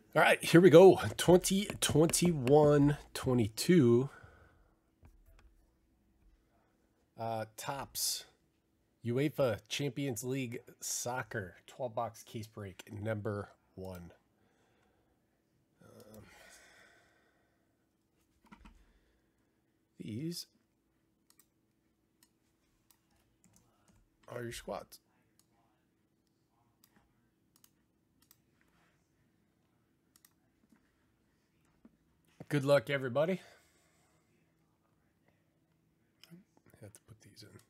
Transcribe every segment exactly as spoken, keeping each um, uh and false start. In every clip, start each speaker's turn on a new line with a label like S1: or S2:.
S1: All right, here we go. twenty twenty-one twenty-two. Uh, tops. UEFA Champions League Soccer twelve box case break number one. Um, these are your squads. Good luck, everybody. I have to put these in.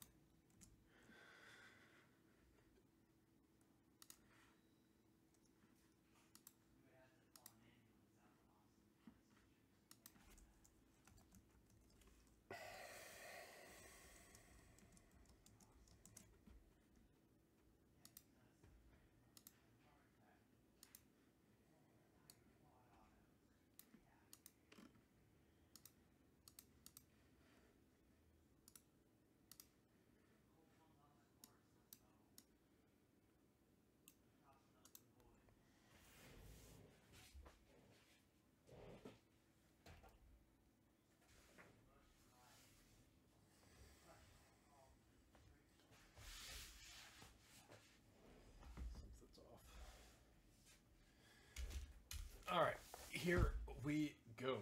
S1: All right, here we go.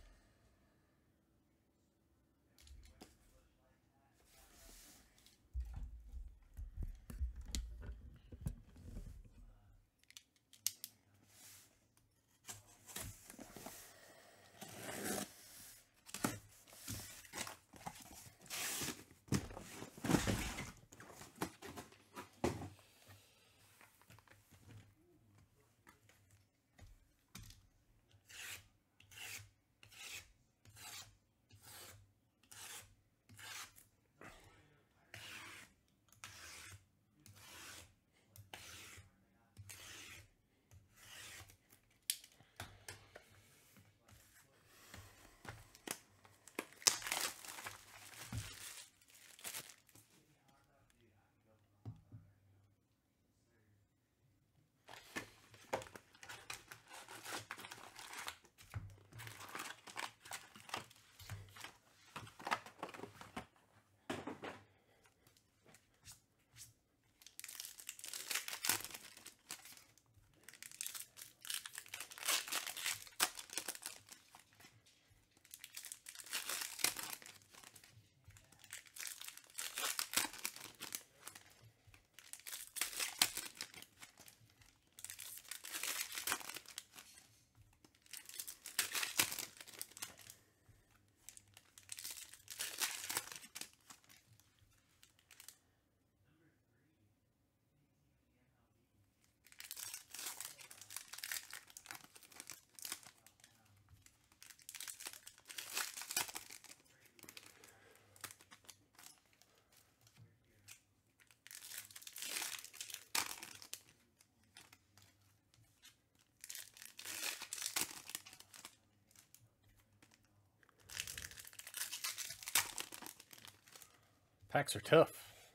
S1: Packs are tough.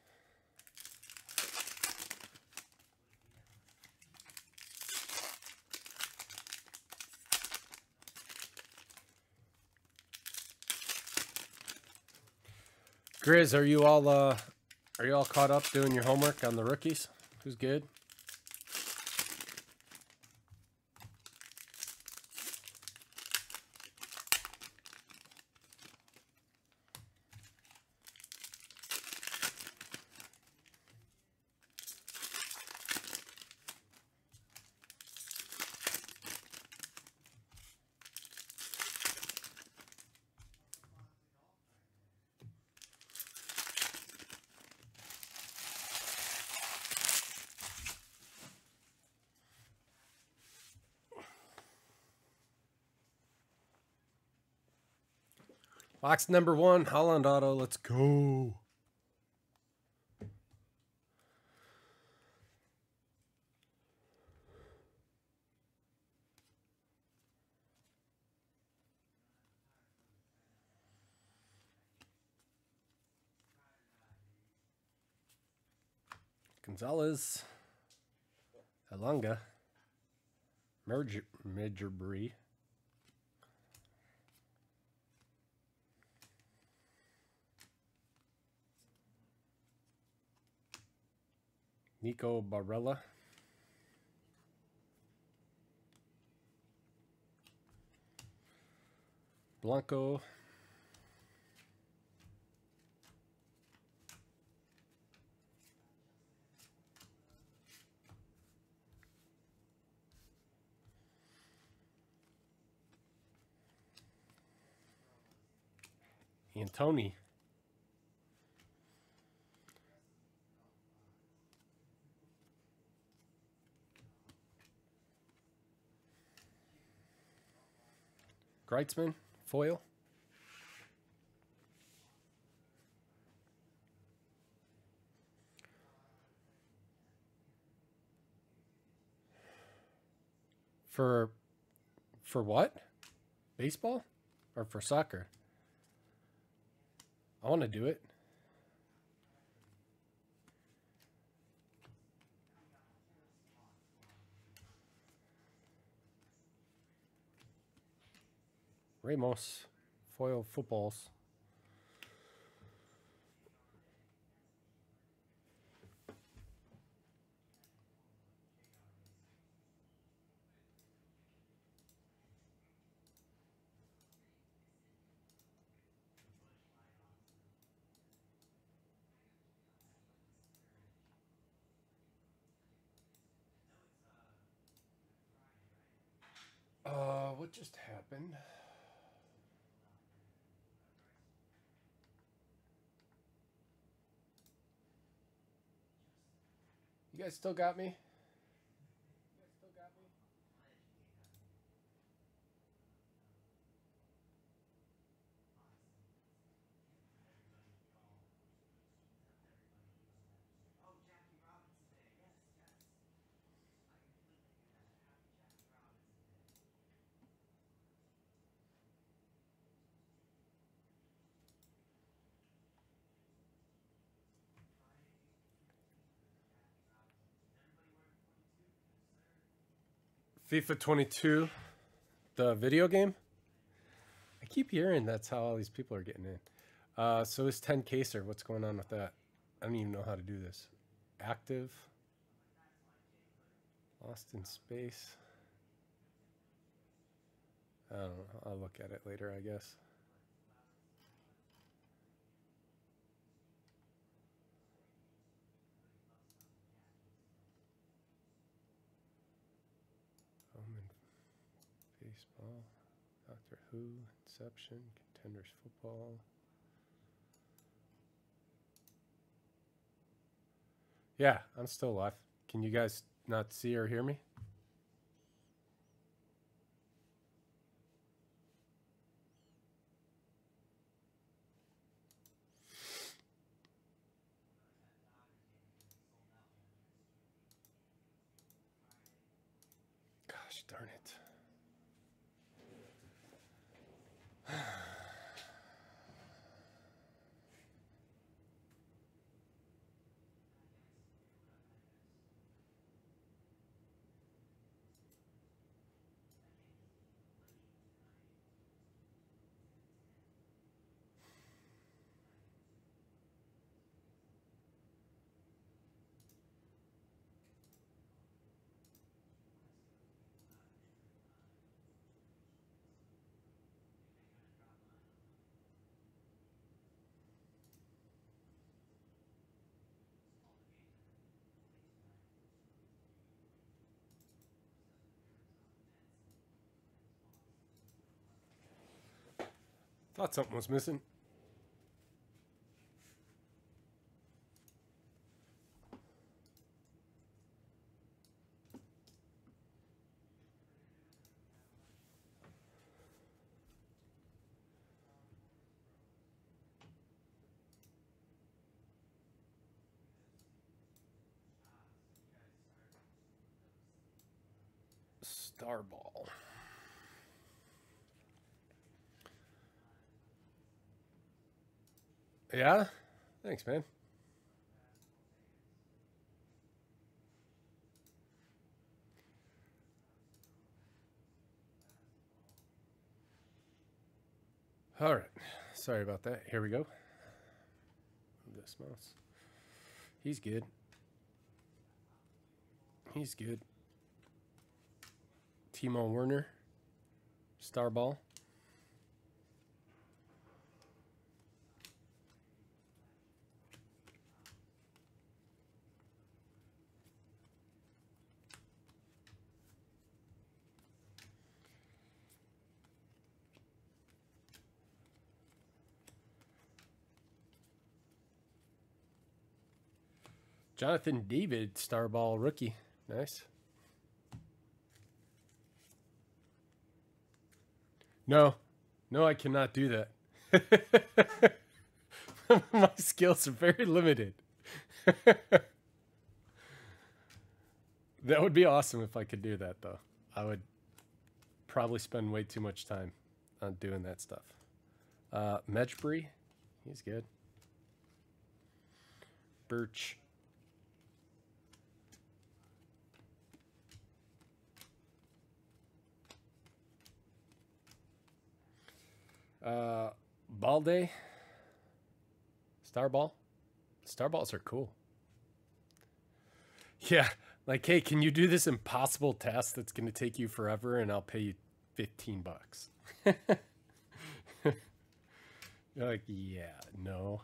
S1: Grizz, are you all uh are you all caught up doing your homework on the rookies? Who's good? Box number one, Holland Auto. Let's go. Gonzalez, Alanga, Merger, Midgerbury. Nico Barella. Blanco. Antony. Greitzman, foil. For for what? Baseball or for soccer? I want to do it. Ramos, foil footballs. Uh, what just happened? You guys still got me? FIFA twenty-two, the video game. I keep hearing that's how all these people are getting in. Uh, so is ten Kaser. What's going on with that? I don't even know how to do this. Active. Lost in space. I don't know. I'll look at it later, I guess. Home and baseball. Doctor Who. Inception. Contenders football. Yeah, I'm still live. Can you guys not see or hear me? Gosh darn it. Thought something was missing. Starball. Yeah? Thanks, man. All right. Sorry about that. Here we go. This mouse. He's good. He's good. Timo Werner. Star ball. Jonathan David, star ball rookie. Nice. No. No, I cannot do that. My skills are very limited. That would be awesome if I could do that, though. I would probably spend way too much time on doing that stuff. Uh, Medjbury, he's good. Birch. Uh, Balde. Starball. Starballs are cool. Yeah, like, hey, can you do this impossible task that's going to take you forever and I'll pay you fifteen bucks? You're like, yeah, no.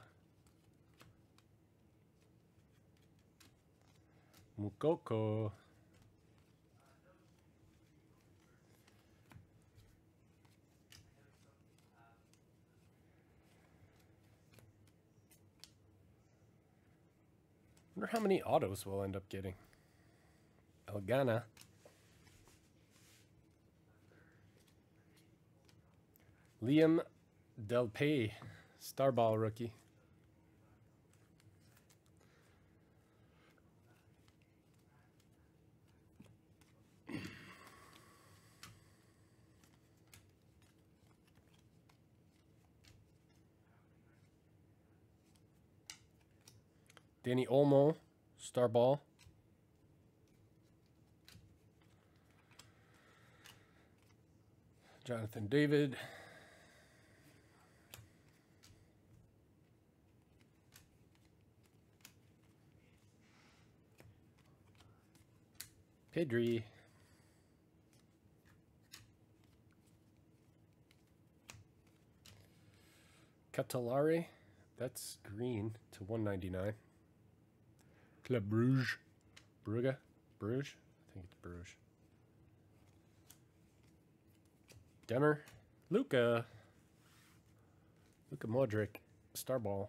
S1: Mukoko. Wonder how many autos we'll end up getting. Elgana. Liam Delpay, Starball rookie. Danny Olmo, Starball. Jonathan David. Pedri. Catalare. That's green to one ninety-nine. Club Bruges. Brugge? Bruges? I think it's Bruges. Demmer. Luka. Luka Modric. Starball.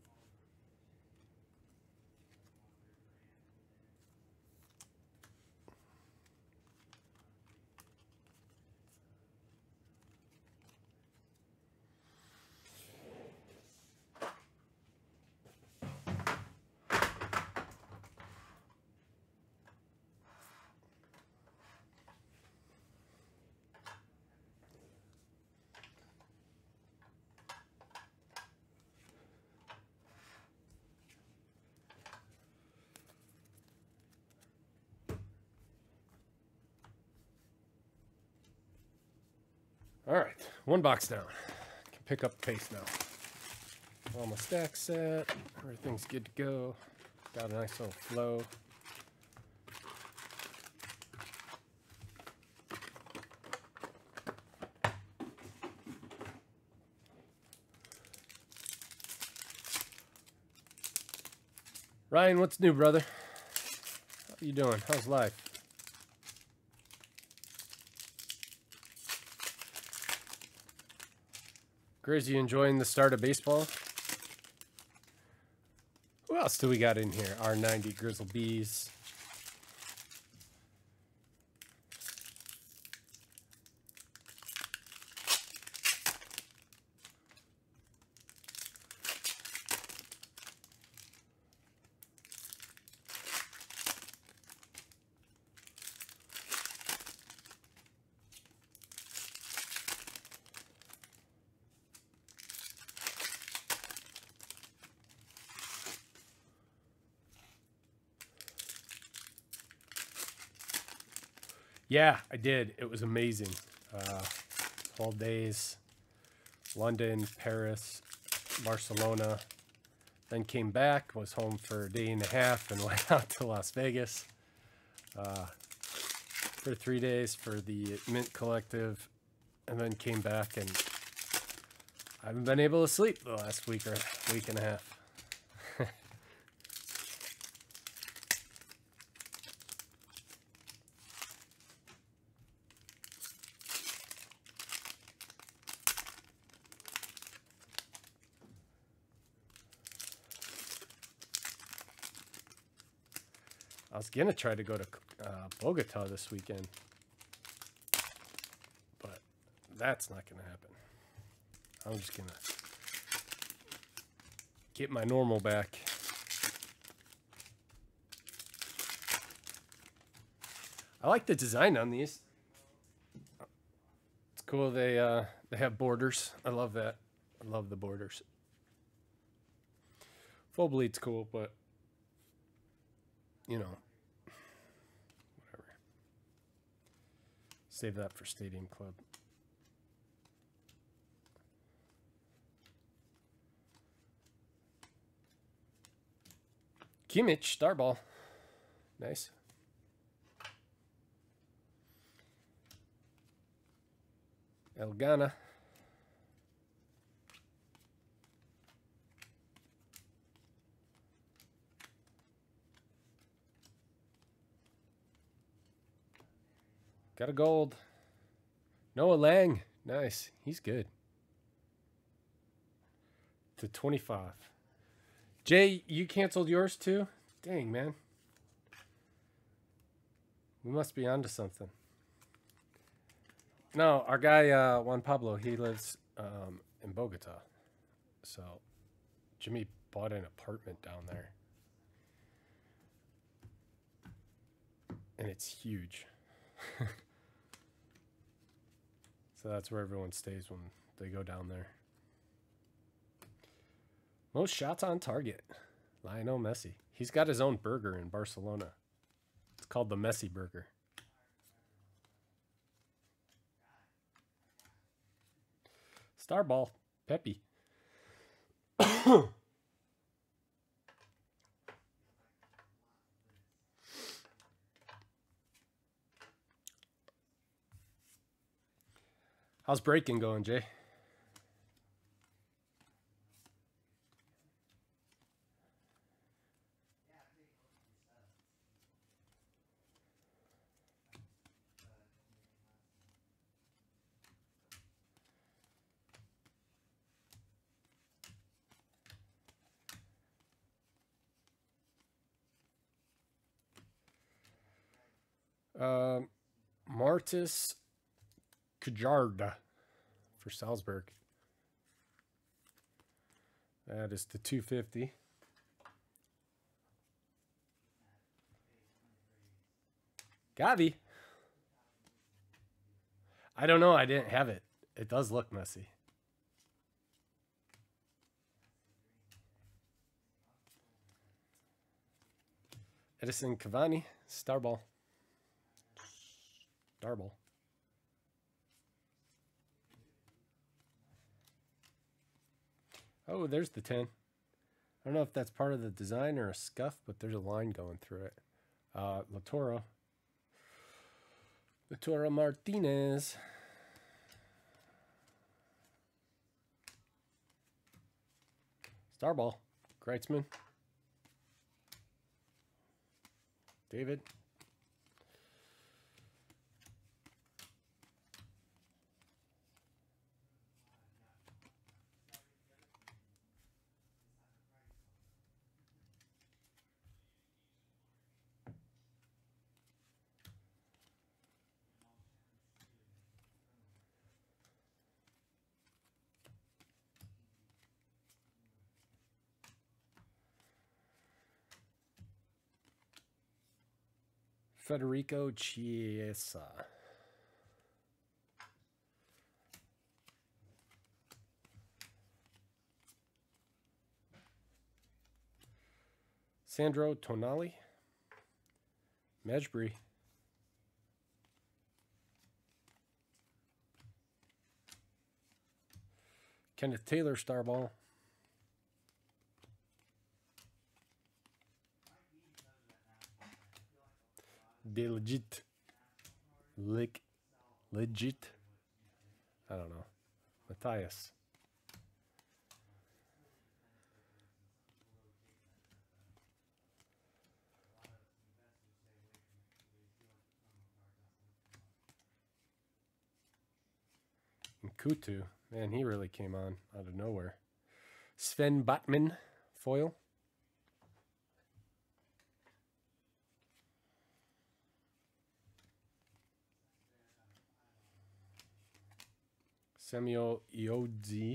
S1: All right, one box down. Can pick up the pace now. All my stacks set. Everything's good to go. Got a nice little flow. Ryan, what's new, brother? How you doing? How's life? Grizz, you enjoying the start of baseball? Who else do we got in here? R ninety Grizzle Bees. Yeah, I did. It was amazing. Uh, twelve days. London, Paris, Barcelona. Then came back, was home for a day and a half, and went out to Las Vegas uh, for three days for the Mint Collective, and then came back, and I haven't been able to sleep the last week or week and a half. I was gonna try to go to uh, Bogota this weekend, but that's not gonna happen. I'm just gonna get my normal back. I like the design on these. It's cool. They uh, they have borders. I love that. I love the borders. Full bleed's cool, but you know, whatever. Save that for Stadium Club. Kimmich, Starball. Nice. Elgana. Got a gold. Noah Lang. Nice. He's good. To twenty-five. Jay, you canceled yours too? Dang, man. We must be onto something. No, our guy, uh, Juan Pablo, he lives um, in Bogota. So, Jimmy bought an apartment down there. And it's huge. So that's where everyone stays when they go down there. Most shots on target. Lionel Messi. He's got his own burger in Barcelona. It's called the Messi Burger. Starball. Pepe. How's breaking going, Jay? Um, Martis Kajarda for Salzburg. That is the two fifty. Gavi. I don't know. I didn't have it. It does look messy. Edison Cavani. Starball. Starball. Oh, there's the ten. I don't know if that's part of the design or a scuff, but there's a line going through it. Uh, Latoro. Latoro Martinez. Starball. Kreitzman. David. Federico Chiesa. Sandro Tonali. Mejbri. Kenneth Taylor, star ball. De legit. Lick. Legit. I don't know. Matthias. And Kutu. Man, he really came on out of nowhere. Sven Botman, foil. Samuel Iodzi.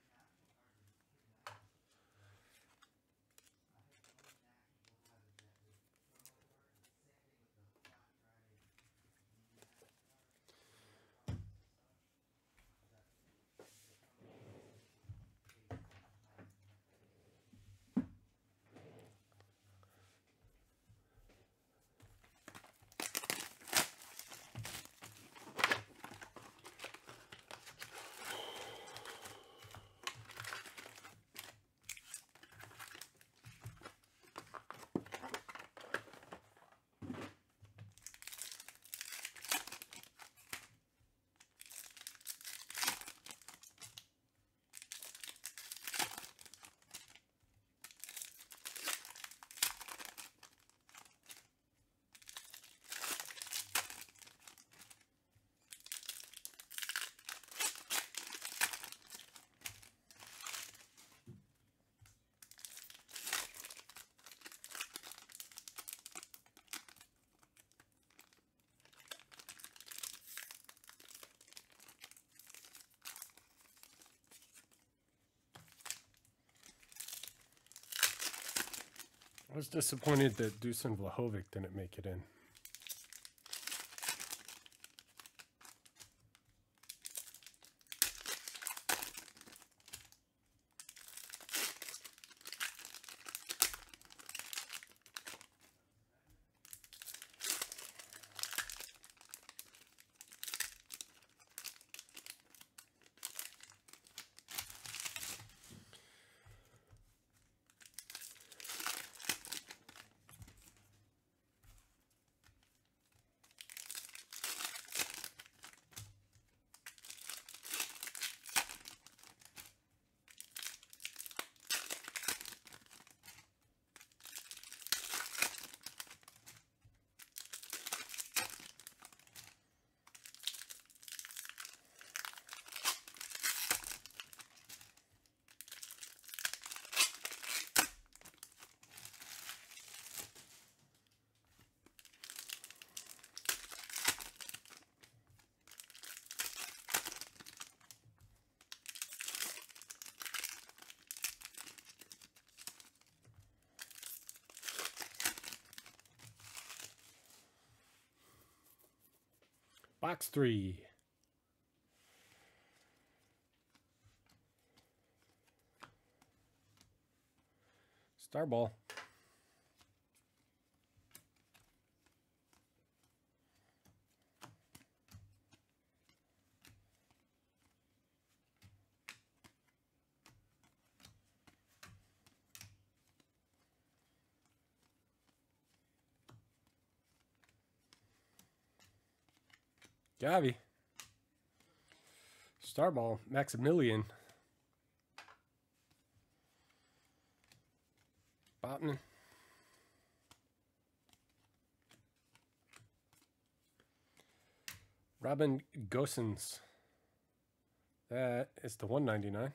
S1: I was disappointed that Dusan Vlahovic didn't make it in. Box three. Star ball. Gavi. Starball, Maximilian. Botman. Robin Gosens. That is the one ninety-nine.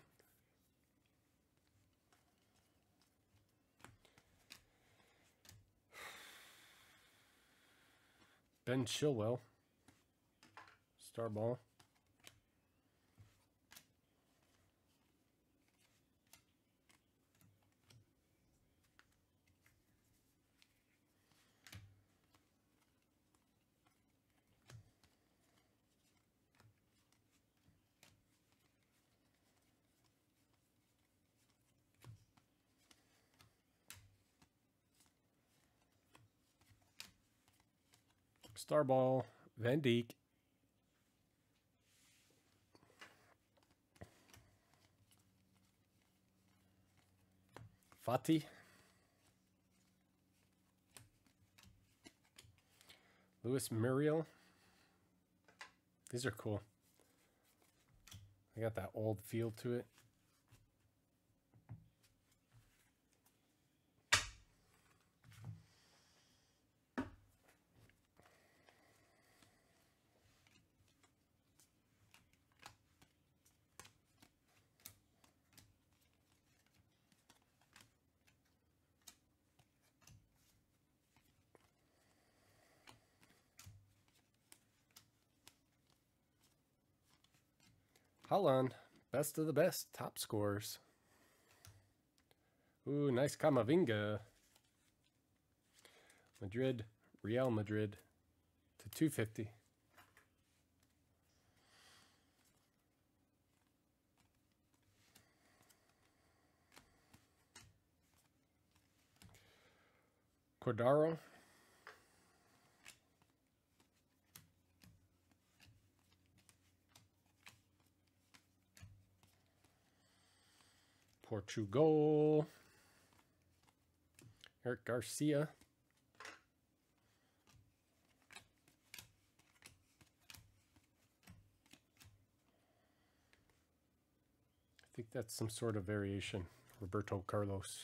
S1: Ben Chilwell. Starball. Starball, Van Dijk. Fati. Louis Muriel. These are cool. They got that old feel to it. Holland, best of the best, top scores. Ooh, nice Camavinga. Madrid, Real Madrid to two fifty. Cordaro. Portugal. Eric Garcia. I think that's some sort of variation. Roberto Carlos.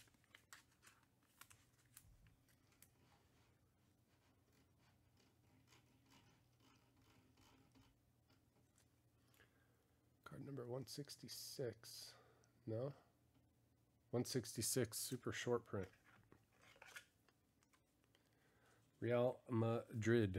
S1: Card number one sixty-six. No? one sixty-six, super short print. Real Madrid.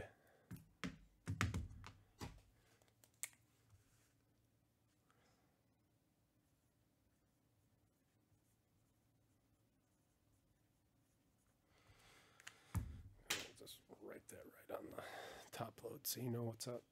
S1: I'll just write that right on the top load so you know what's up.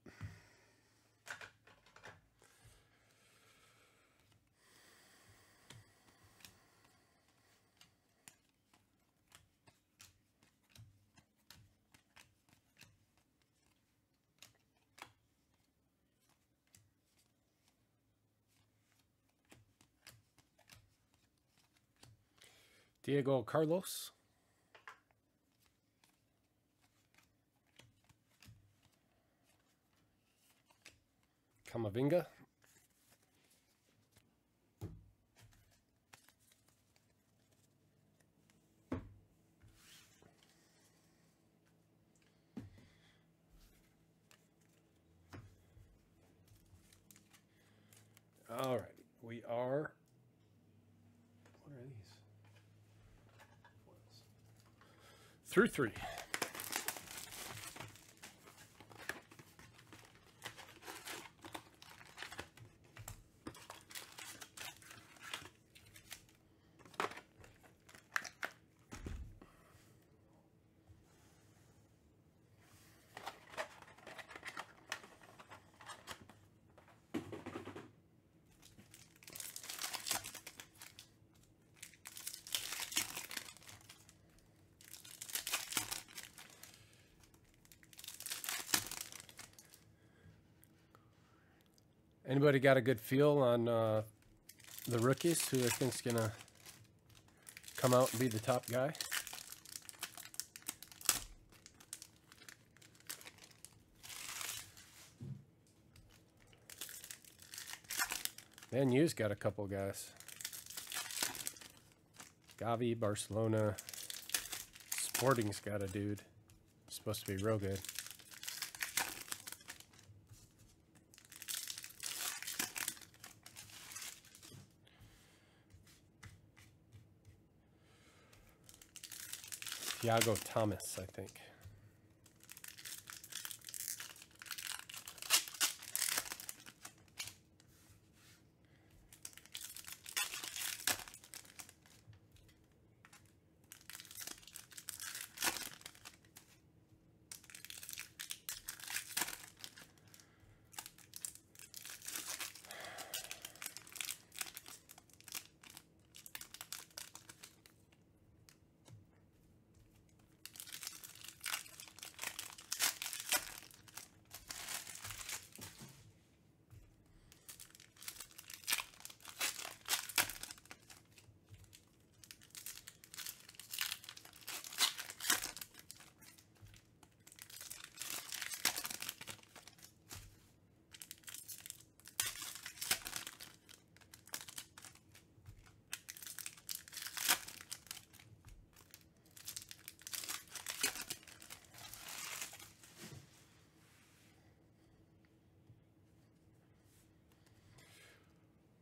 S1: Diego Carlos. Camavinga. All right, we are. What are these? Through three. Anybody got a good feel on uh, the rookies who I think's gonna come out and be the top guy? Man U's got a couple guys. Gavi, Barcelona. Sporting's got a dude. Supposed to be real good. Thiago Thomas, I think.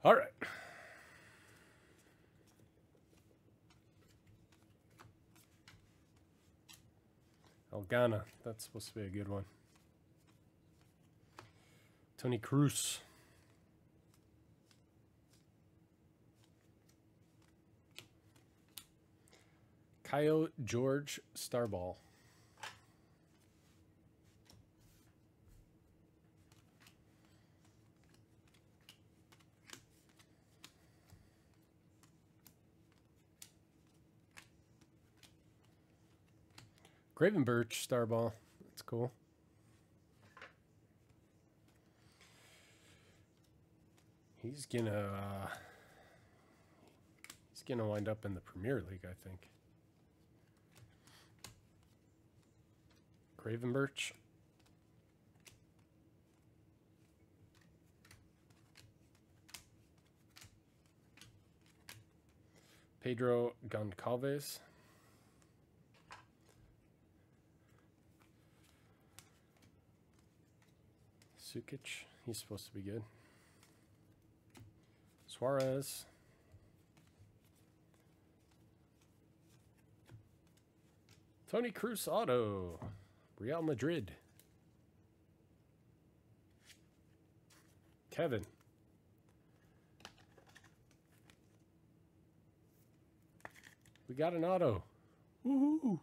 S1: All right. Elgana. That's supposed to be a good one. Tony Cruz. Kyle George Starball. Gravenberch Starball. That's cool. He's gonna uh, he's gonna wind up in the Premier League, I think. Gravenberch. Pedro Goncalves. Sukic, he's supposed to be good. Suarez. Tony Cruz auto. Real Madrid. Kevin. We got an auto. Woohoo!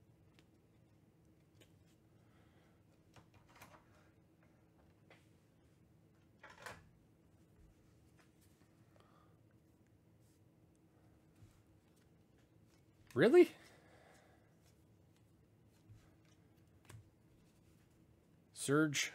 S1: Really? Surge.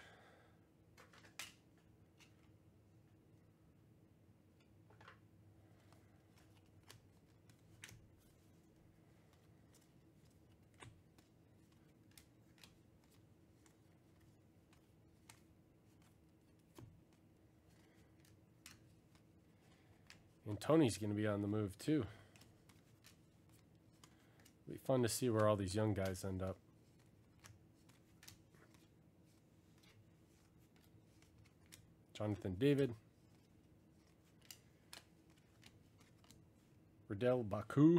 S1: And Tony's going to be on the move too. It'll be fun to see where all these young guys end up. Jonathan David. Riddell Baku.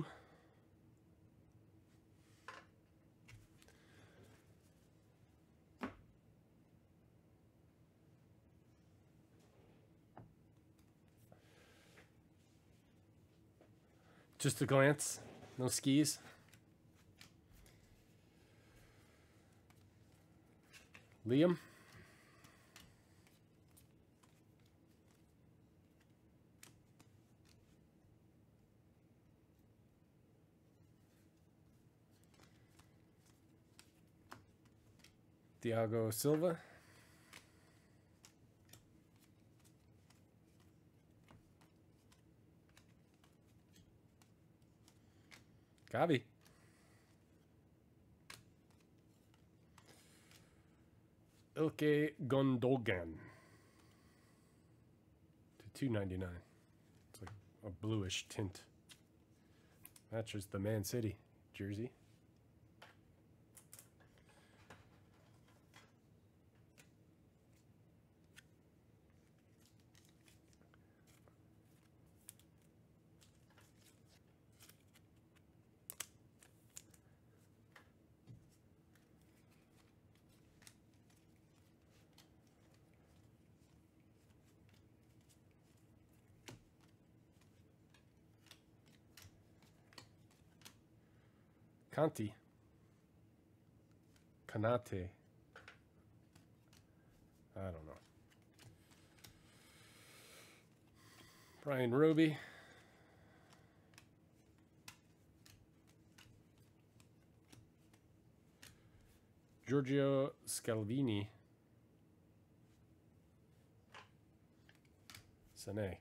S1: Just a glance. No skis. Liam. Thiago Silva. Gavi. Ilke Gundogan. To two ninety-nine. It's like a bluish tint. Matches the Man City jersey. Conti. Kanate. I don't know. Brian Roby. Giorgio Scalvini. Sané.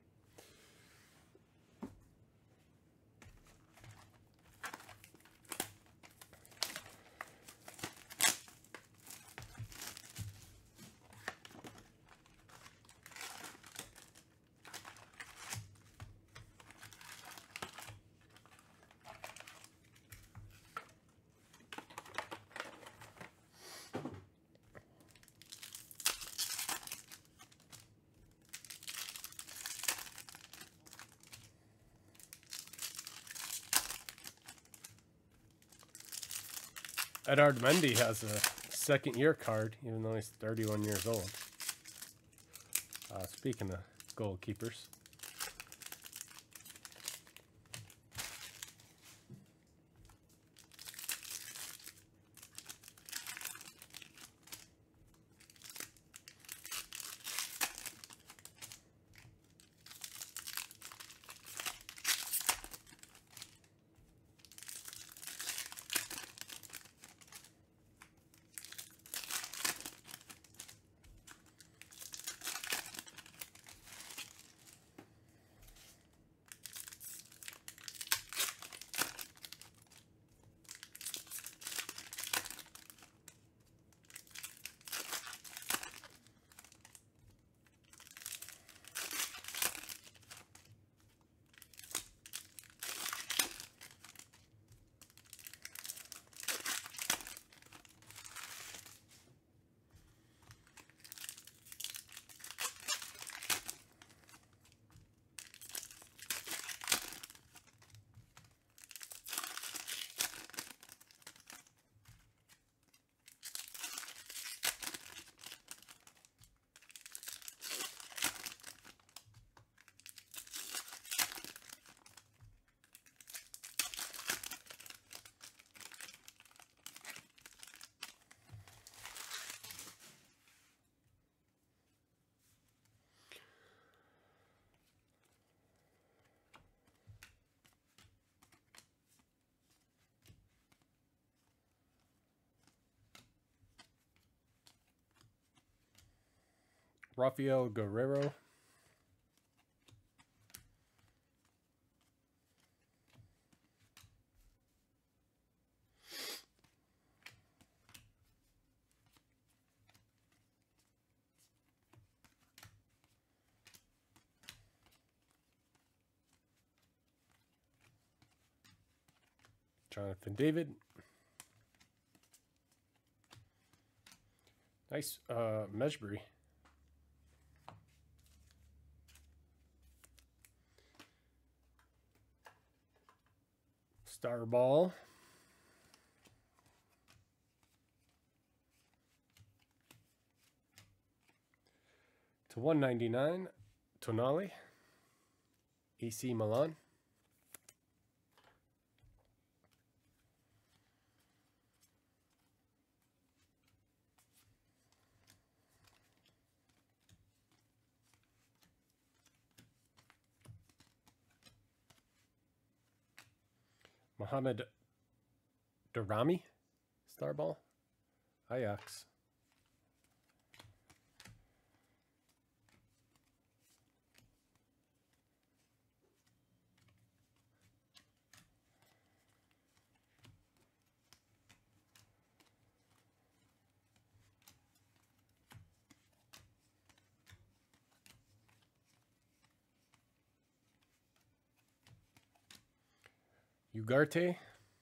S1: Edard Mendy has a second year card, even though he's thirty-one years old. Uh, speaking of goalkeepers. Rafael Guerrero. Jonathan David. Nice uh, Mejbri. Star Ball. To one ninety-nine, Tonali. A C Milan. Mohamed Darami, Star Ball, Ajax. Ugarte.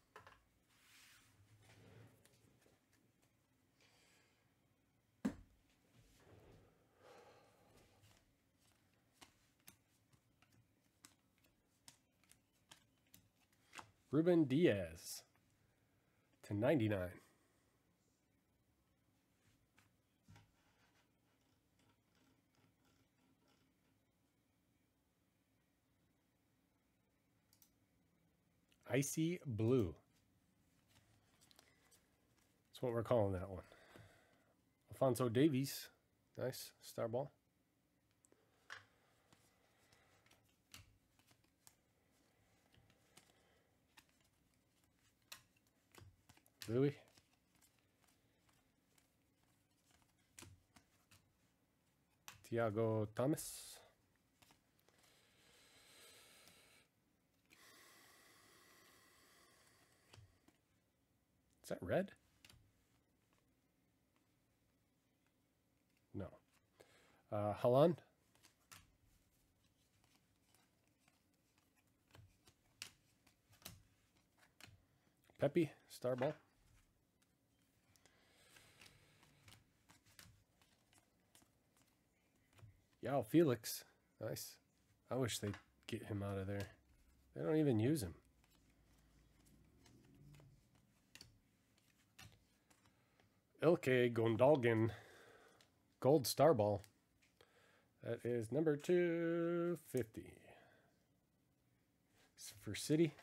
S1: Ruben Diaz to ninety-nine. Icy Blue. That's what we're calling that one. Alfonso Davies. Nice. Star Ball. Louis. Thiago Thomas. Is that red? No. Uh, Haaland. Pepe, Star Ball. Yao Felix. Nice. I wish they'd get him out of there. They don't even use him. Ilke Gondalgin Gold Star Ball. That is number two fifty. For City.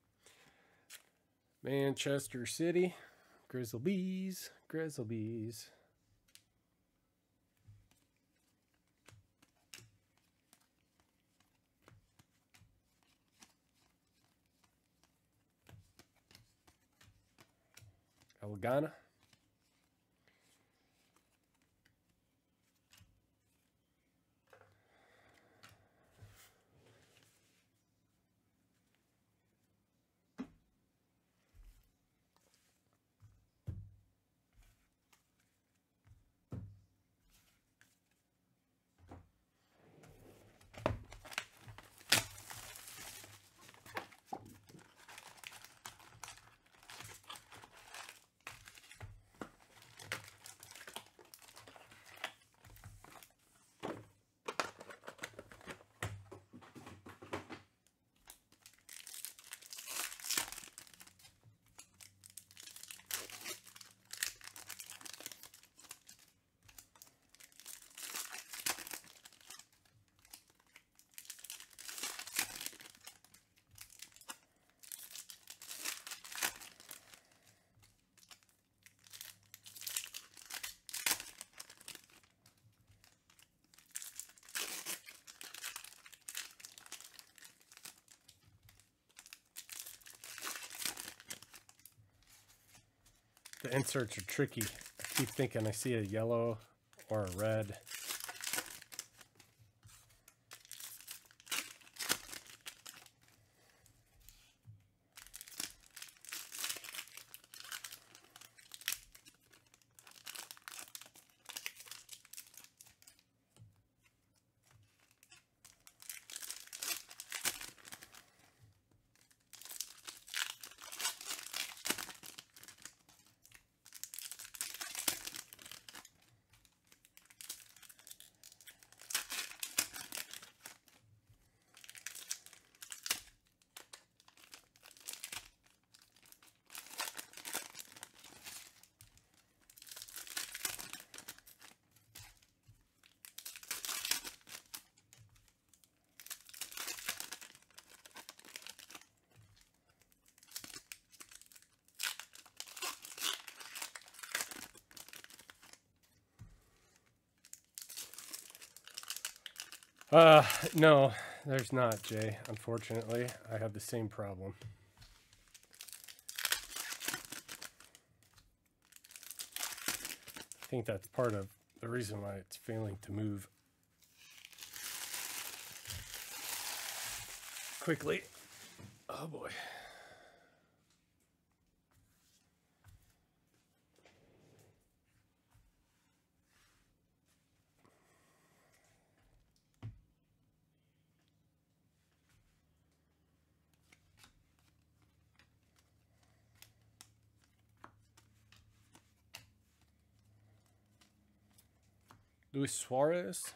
S1: Manchester City. Grizzlebees. Grizzlebees. Elgana. The inserts are tricky. I keep thinking I see a yellow or a red. Uh, no, there's not, Jay. Unfortunately, I have the same problem. I think that's part of the reason why it's failing to move quickly. Oh boy. Luis Suarez.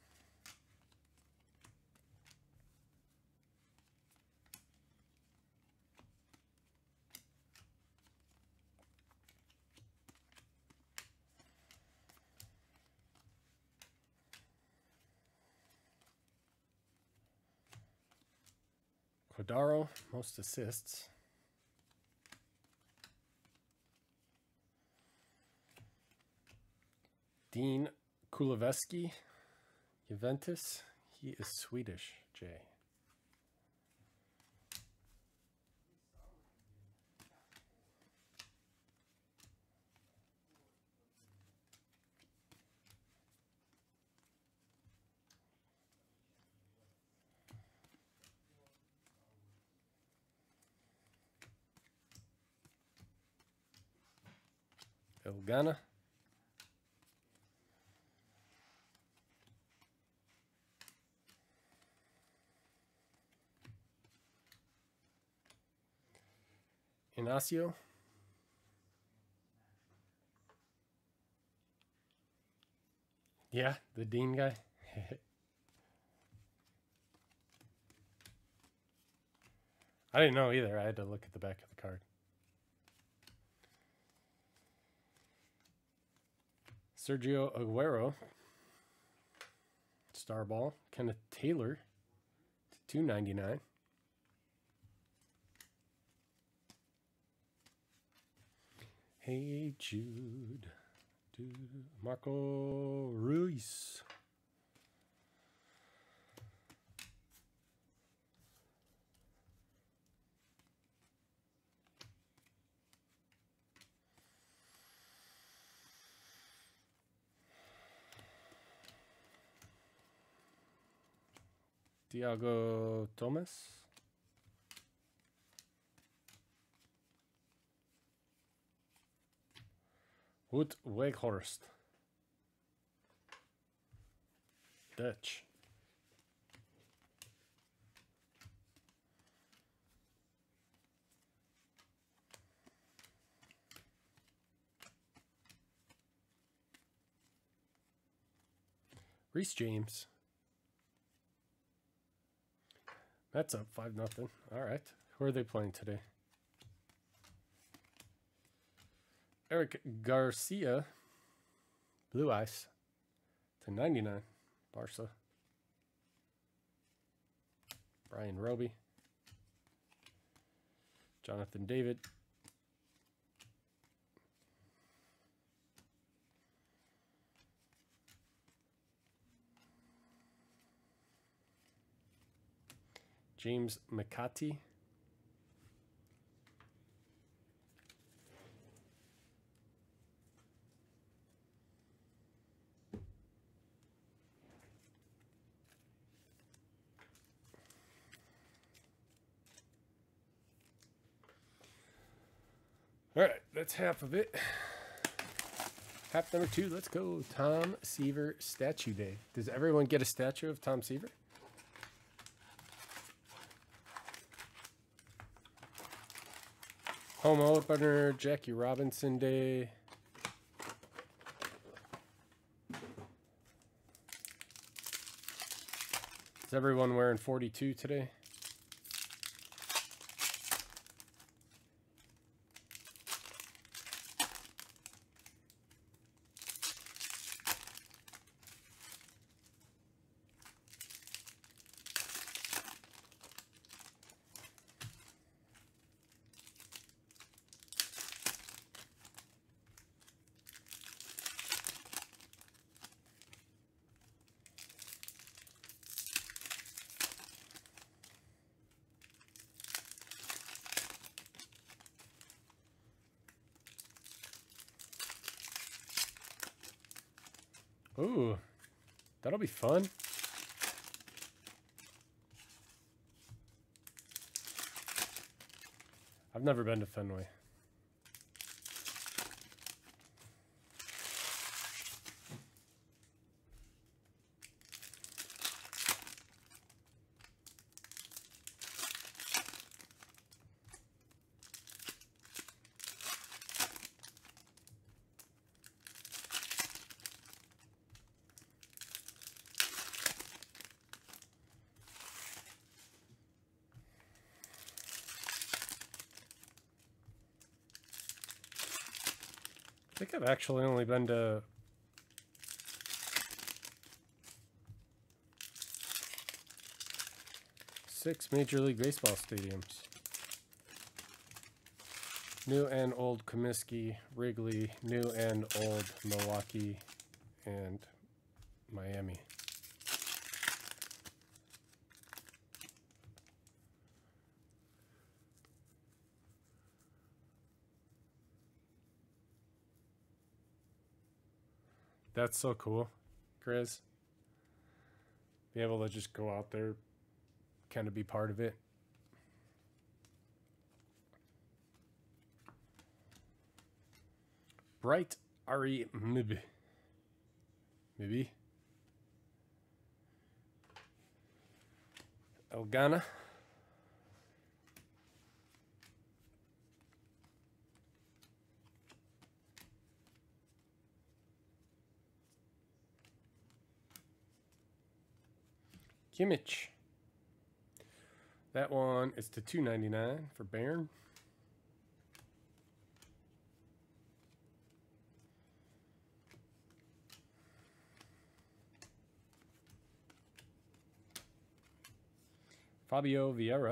S1: Quadraro, most assists. Dean Kuleveski, Juventus. He is Swedish, Jay. Elgana. Inacio. Yeah, the Dean guy. I didn't know either. I had to look at the back of the card. Sergio Aguero. Star Ball. Kenneth Taylor. two ninety-nine. Hey Jude. Dude. Marco Ruiz. Thiago Thomas. Wout Weghorst. Dutch. Reece James. That's up five nothing. All right. Who are they playing today? Eric Garcia. Blue Ice. To ninety-nine. Barca. Brian Roby. Jonathan David. James McCarthy. All right, that's half of it. Half number two, let's go. Tom Seaver Statue Day. Does everyone get a statue of Tom Seaver? Home opener, Jackie Robinson Day. Is everyone wearing forty-two today? Ooh, that'll be fun. I've never been to Fenway. I think I've actually only been to six Major League Baseball stadiums. New and old Comiskey, Wrigley, new and old Milwaukee, and Miami. That's so cool, Chris. Be able to just go out there, kind of be part of it. Bright Ari Mib. Maybe. Elgana. Kimmich. That one is to two ninety-nine for Bayern. Fabio Vieira.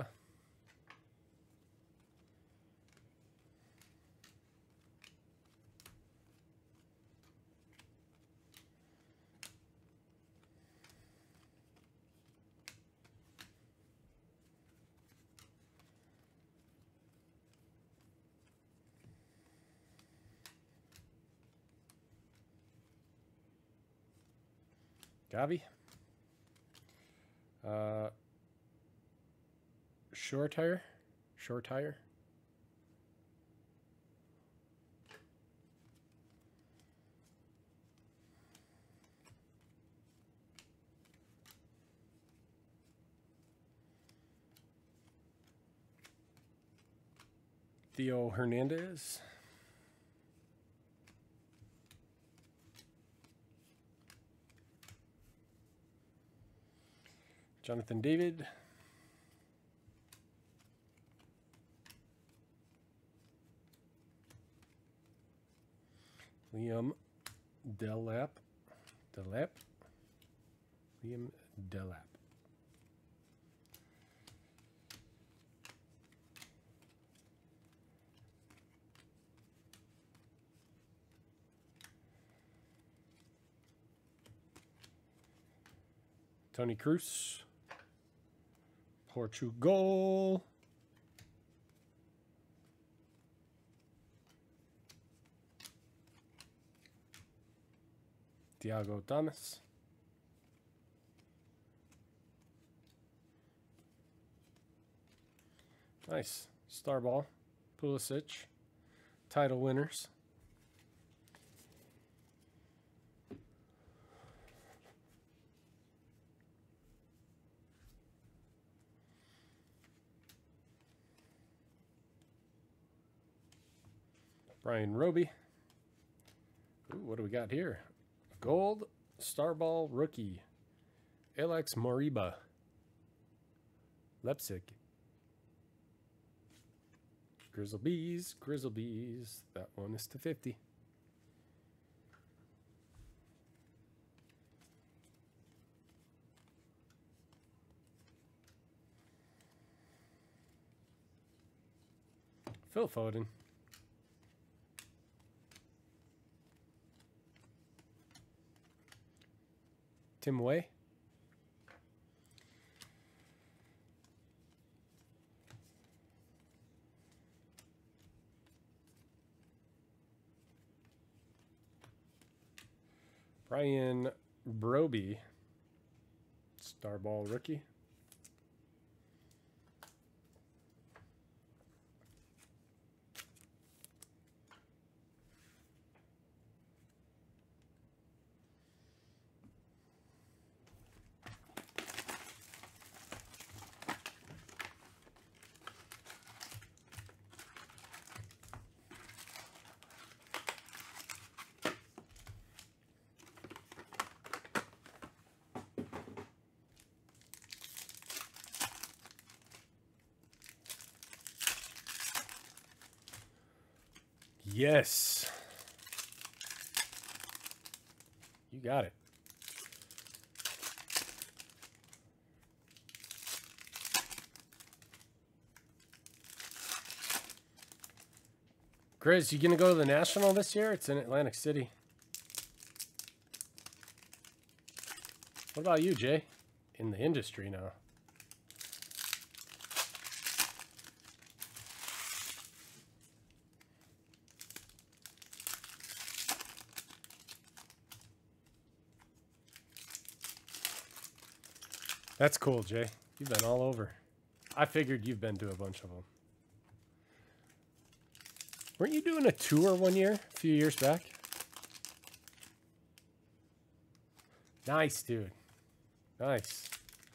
S1: Gavi. Uh, short tire. Short tire. Theo Hernandez. Jonathan David. Liam Delap. Delap. Liam Delap. Tony Cruz. Portugal. Thiago Thomas. Nice. Starball. Pulisic. Title winners. Brian Roby. Ooh, what do we got here? Gold Starball rookie. Alex Moriba. Leipzig. Grizzle Bees. Grizzle Bees. That one is to fifty. Phil Foden. Tim Way. Brian Broby. Starball rookie. Yes. You got it. Grizz, you gonna go to the National this year? It's in Atlantic City. What about you, Jay? In the industry now. That's cool, Jay. You've been all over. I figured you've been to a bunch of them. Weren't you doing a tour one year, a few years back? Nice, dude. Nice.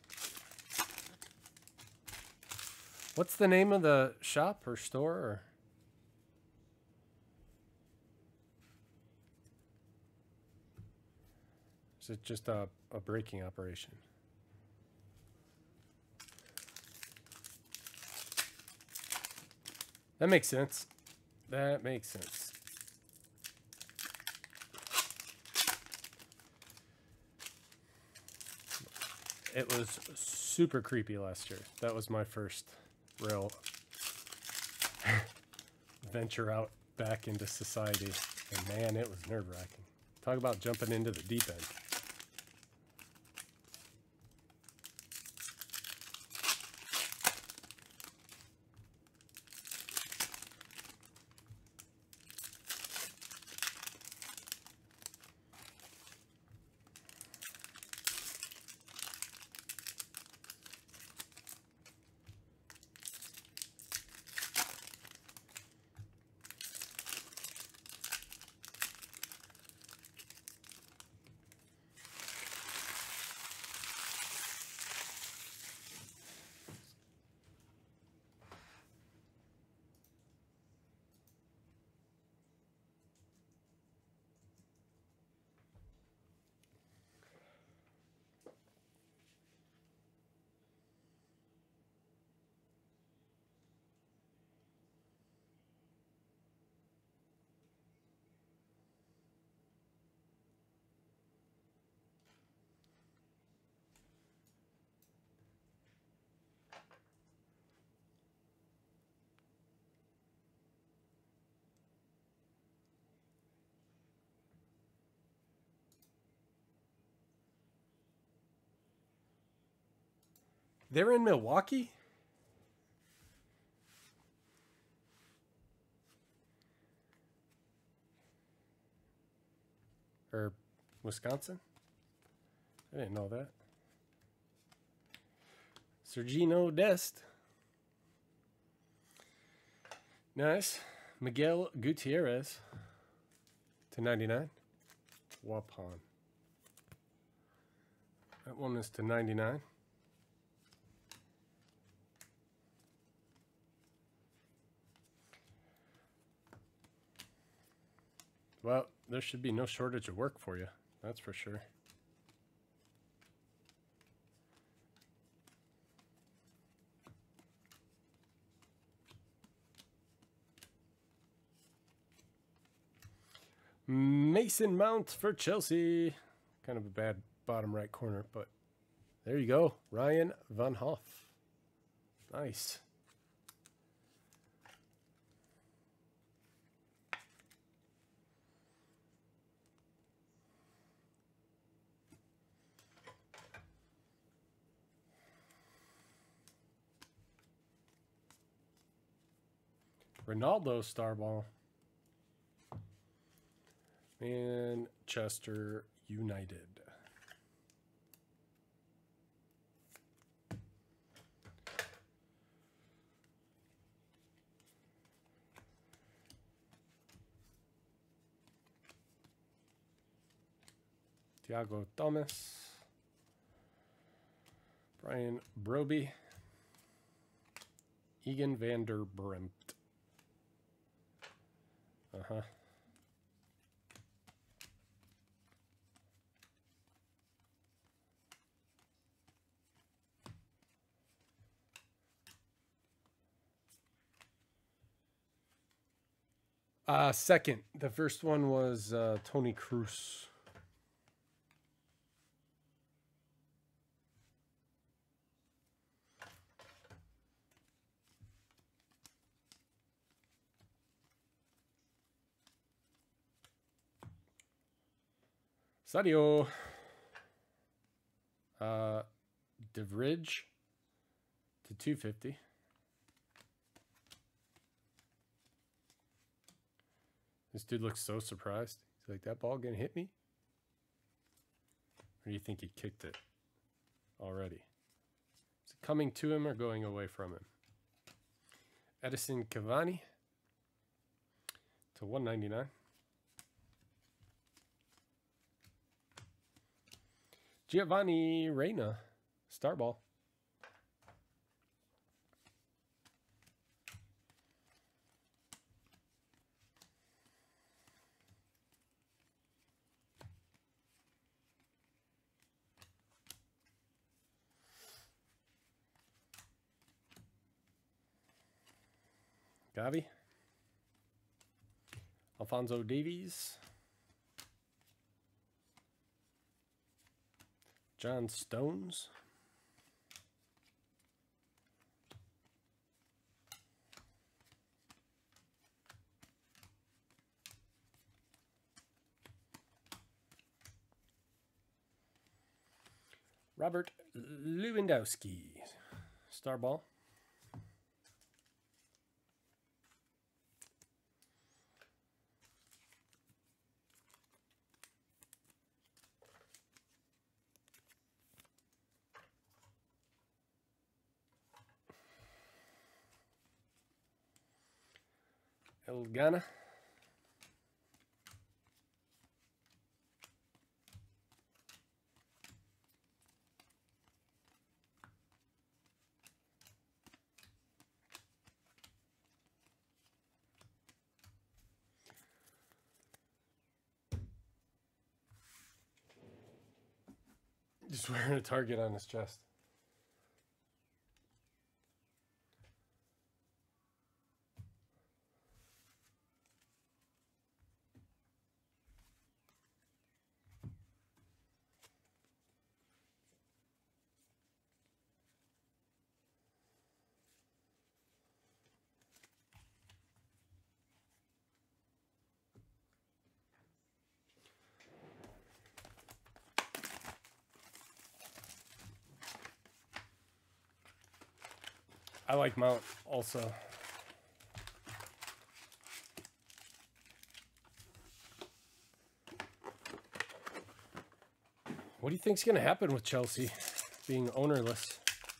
S1: What's the name of the shop or store? Or? Is it just a, a breaking operation? That makes sense. That makes sense. It was super creepy last year. That was my first real venture out back into society. And man, it was nerve-wracking. Talk about jumping into the deep end. They're in Milwaukee? Or Wisconsin? I didn't know that. Sergino Dest. Nice. Miguel Gutierrez to ninety-nine. Waupun. That one is to ninety-nine. Well, there should be no shortage of work for you. That's for sure. Mason Mount for Chelsea. Kind of a bad bottom right corner, but there you go. Ryan Van Hoff. Nice. Ronaldo star ball. Manchester United. Thiago Thomas. Brian Broby. Egan van der Bremt. Uh-huh. Uh, second. The first one was uh, Tony Cruz. Sadio. Uh, DeVridge to two fifty. This dude looks so surprised. He's like, that ball gonna hit me? Or do you think he kicked it already? Is it coming to him or going away from him? Edison Cavani to one ninety-nine. Giovanni Reina, star ball. Gavi. Alfonso Davies. John Stones. Robert Lewandowski. Star ball. Elgana. Just wearing a target on his chest. I like Mount also. What do you think's going to happen with Chelsea being ownerless?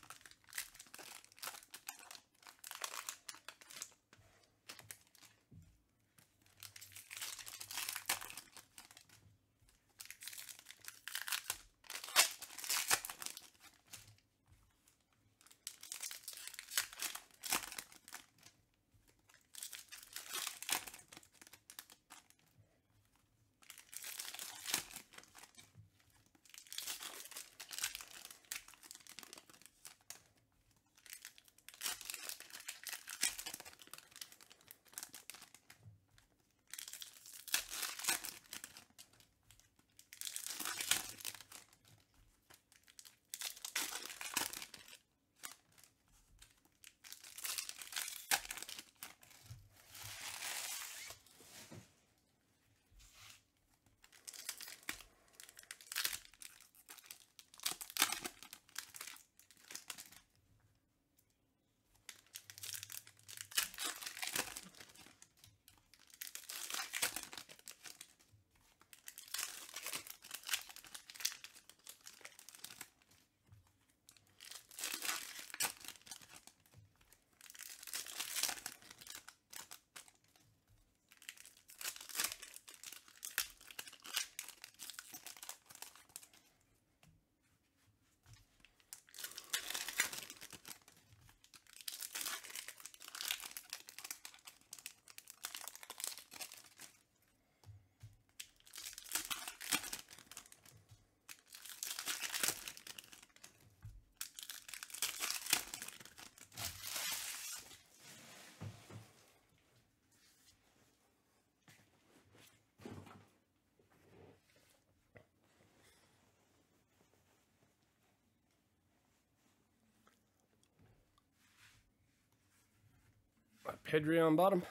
S1: Pedri on bottom.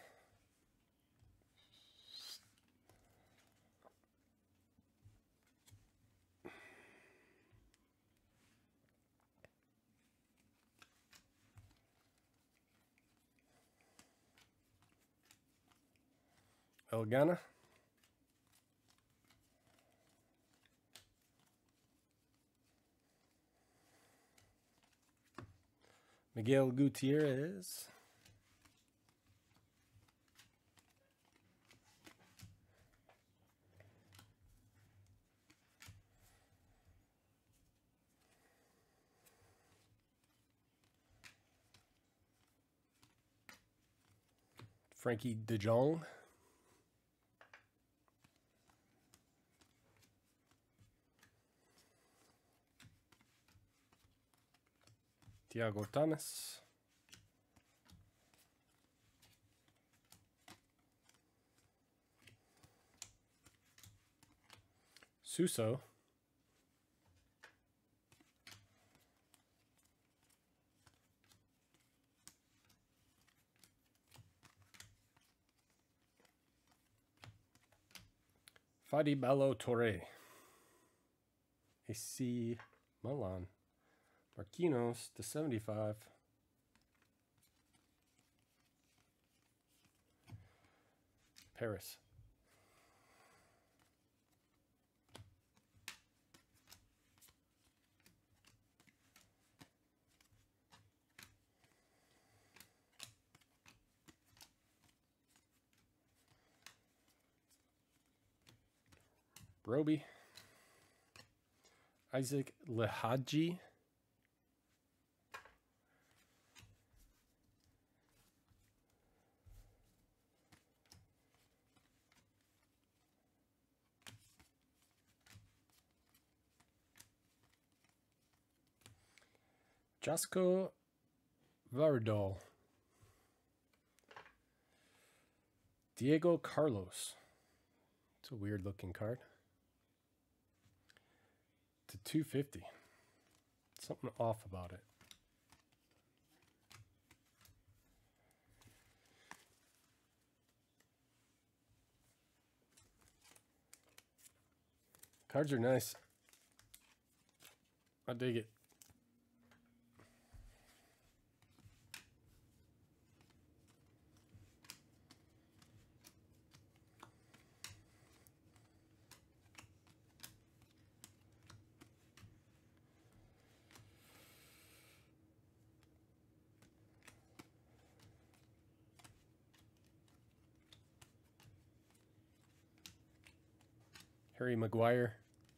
S1: Elgana. Miguel Gutierrez. Frankie de Jong. Thiago Thomas. Suso. Fadi Ballo Torre. A C Milan. Marquinhos to seventy-five. Paris. Roby. Isaac Lehadji. Josko Vardol. Diego Carlos. It's a weird looking card. To two fifty. Something off about it. Cards are nice. I dig it. Harry Maguire.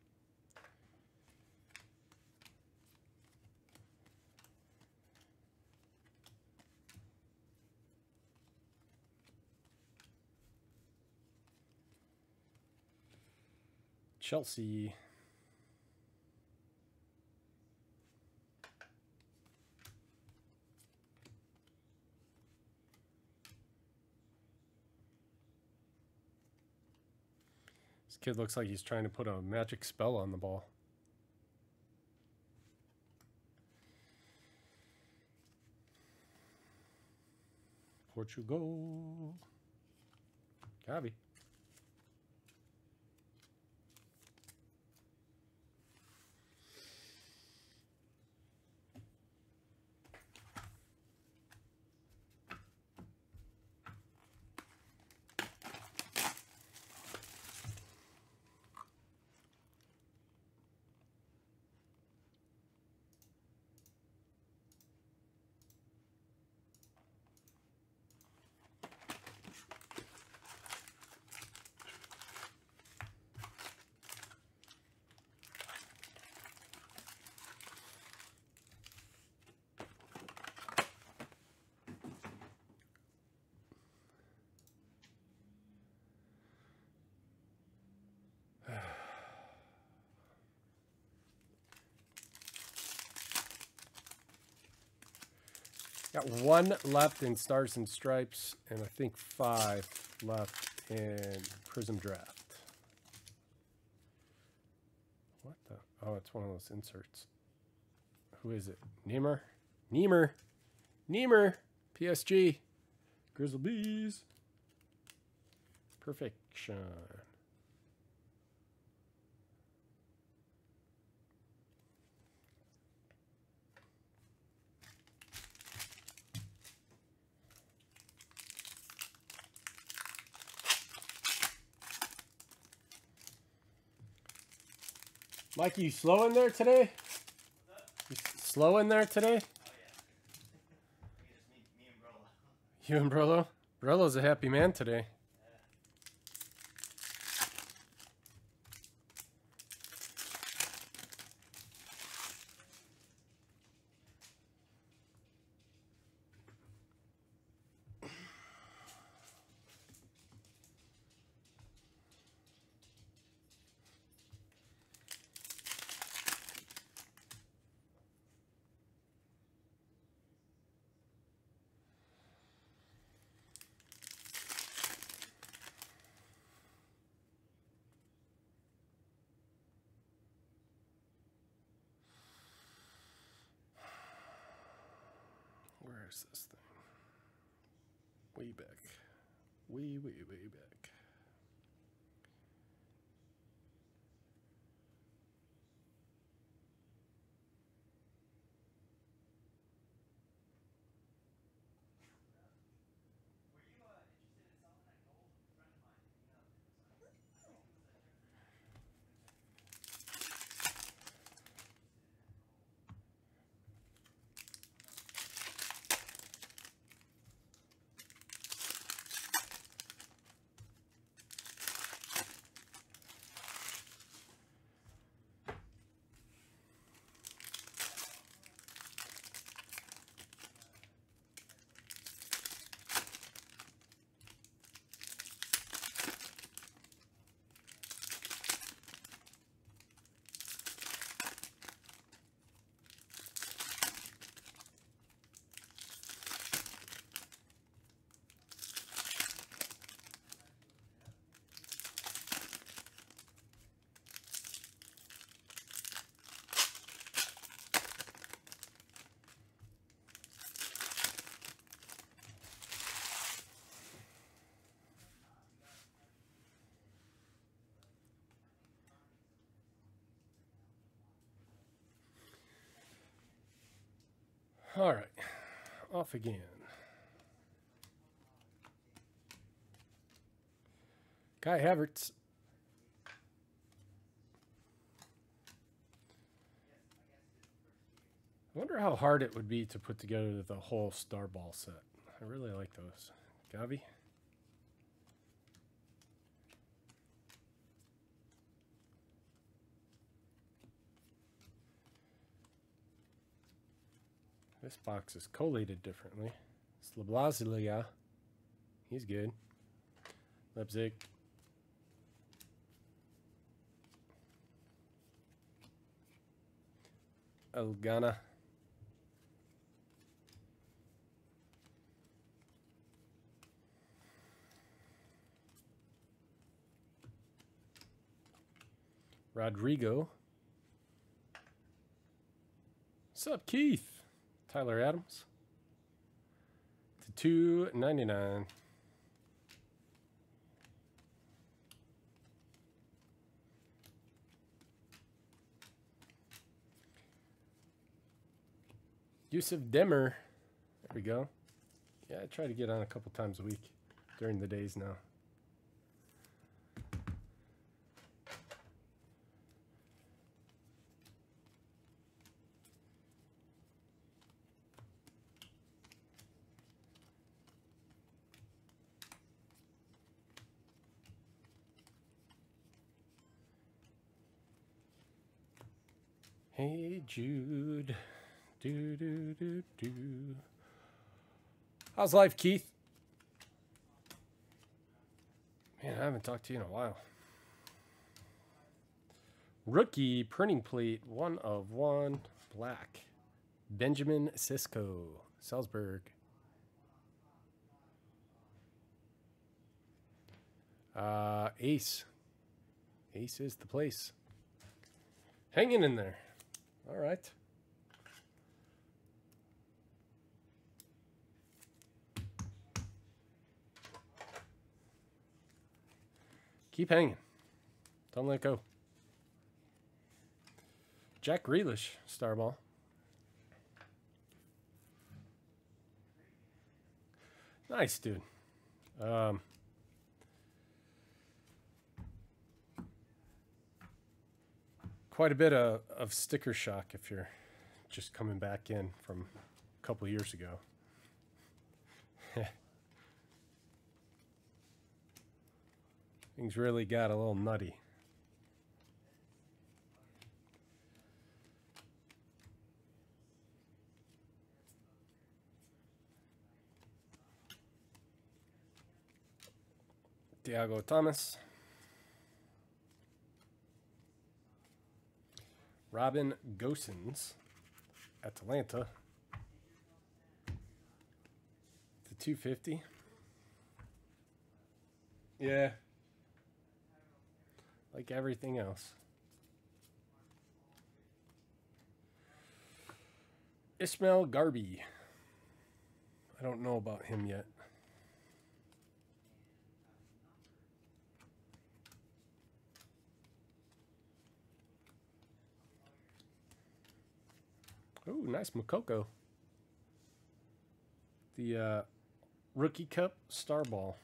S1: Chelsea. This kid looks like he's trying to put a magic spell on the ball. Portugal. Gavi. Got one left in Stars and Stripes, and I think five left in Prism Draft. What the? Oh, it's one of those inserts. Who is it? Neymar? Neymar? Neymar! P S G. Grizzle Bees. Perfection. Mikey, you slow in there today? You slow in there today?
S2: Oh, yeah. Just me, me and Brolo.
S1: You and Brolo? Brolo's a happy man today. Where is this thing? Way back. Way, way, way back. All right, off again. Kai Havertz. I wonder how hard it would be to put together the whole Star Ball set. I really like those. Gavi. This box is collated differently. Slablazilia. He's good. Leipzig. Elgana. Rodrigo. What's up, Keith? Tyler Adams. To two ninety-nine. Yusuf Demir. There we go. Yeah, I try to get on a couple times a week during the days now. Hey Jude, do do do do. How's life, Keith? Man, I haven't talked to you in a while. Rookie printing plate, one of one, black. Benjamin Sisko, Salzburg. Uh, Ace. Ace is the place. Hanging in there. All right. Keep hanging. Don't let go. Jack Grealish, Starball. Nice, dude. Um, quite a bit of, of sticker shock if you're just coming back in from a couple years ago. Things really got a little nutty. Thiago Thomas. Robin Gosens, Atalanta. To two fifty. Yeah. Like everything else. Ismail Garbi. I don't know about him yet. Oh, nice Makoko. The uh, Rookie Cup Star Ball.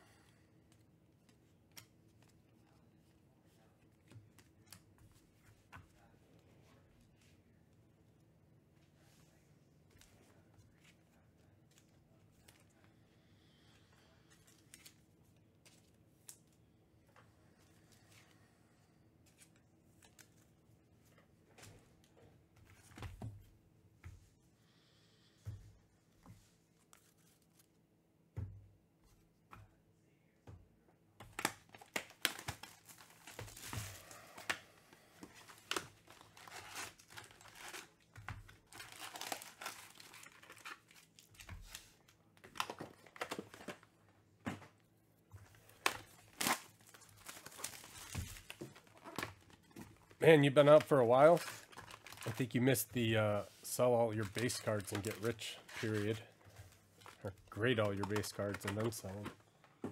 S1: Man, you've been out for a while. I think you missed the uh, sell all your base cards and get rich period. Or grade all your base cards and then sell them.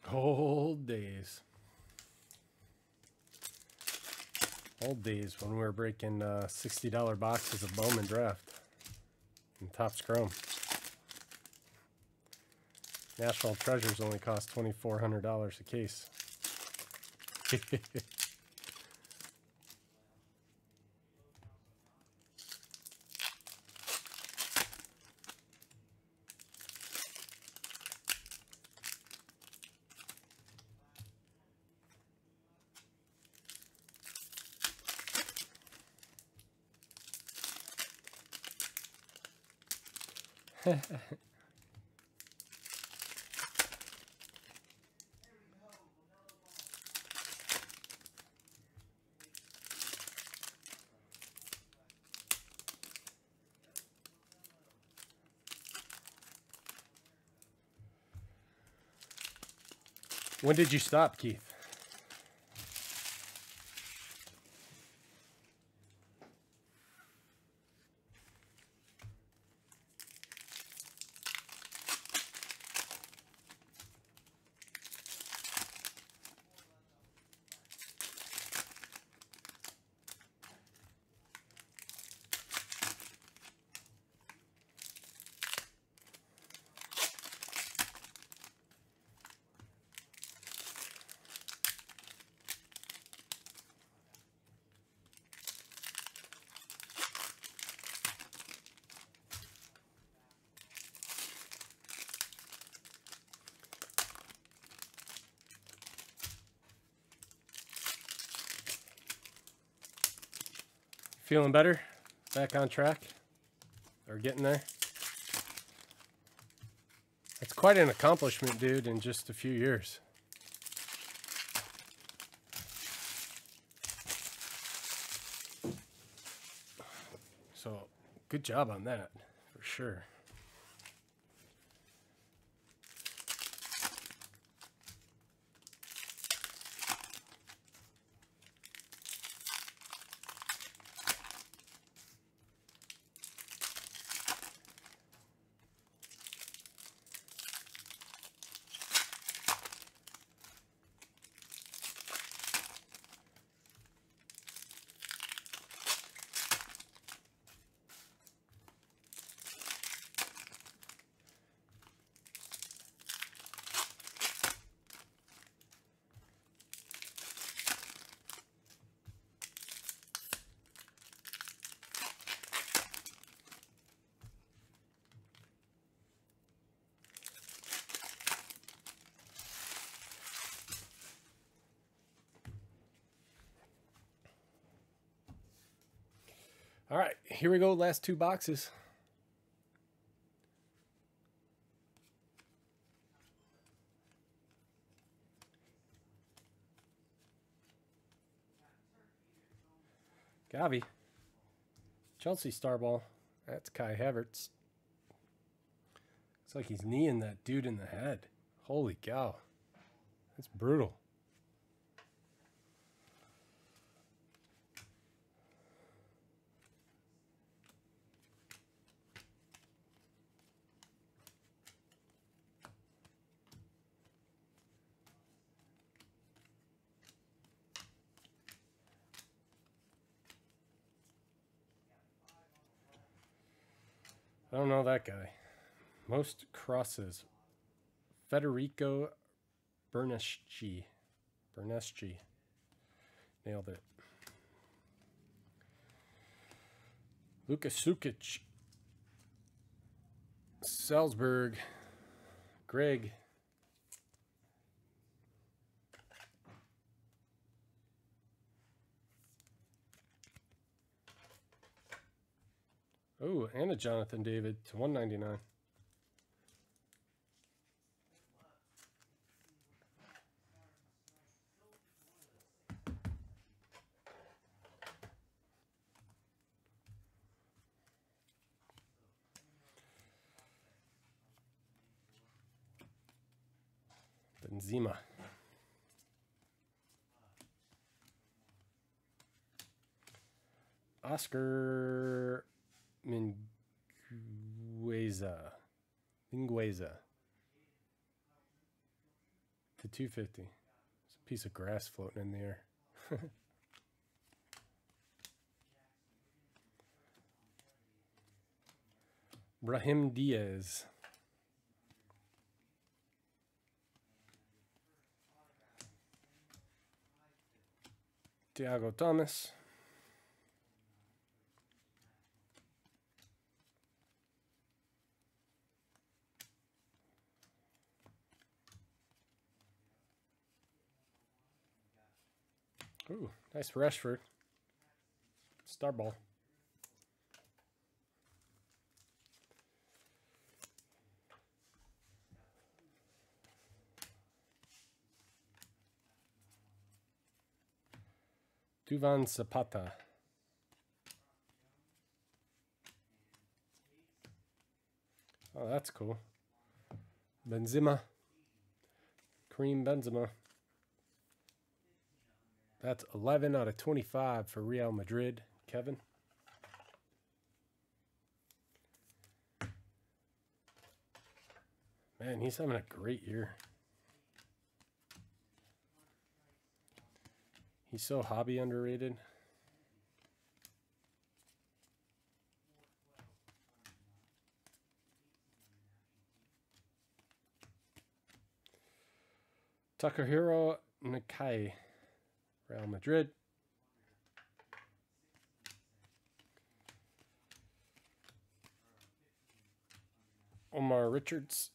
S1: Old days. Old days when we were breaking uh, sixty dollar boxes of Bowman Draft and Topps Chrome. National Treasures only cost twenty-four hundred dollars a case. When did you stop, Keith? Feeling better? Back on track? Or getting there? It's quite an accomplishment, dude, in just a few years. So, good job on that, for sure. All right, here we go. Last two boxes. Gavi. Chelsea star ball. That's Kai Havertz. Looks like he's kneeing that dude in the head. Holy cow. That's brutal. I don't know that guy. Most crosses. Federico Berneschi. Berneschi. Nailed it. Luka Sukic. Salzburg. Greg. Oh, and a Jonathan David to one ninety-nine. Benzema. Oscar Mingueza. Mingueza. to two fifty. It's a piece of grass floating in the air. Brahim Diaz. Thiago Thomas. Ooh, nice Rashford. Star ball. Duvan Zapata. Oh, that's cool. Benzema. Kareem Benzema. That's eleven out of twenty-five for Real Madrid. Kevin. Man, he's having a great year. He's so hobby underrated. Takahiro Nakai, Real Madrid. Omar Richards.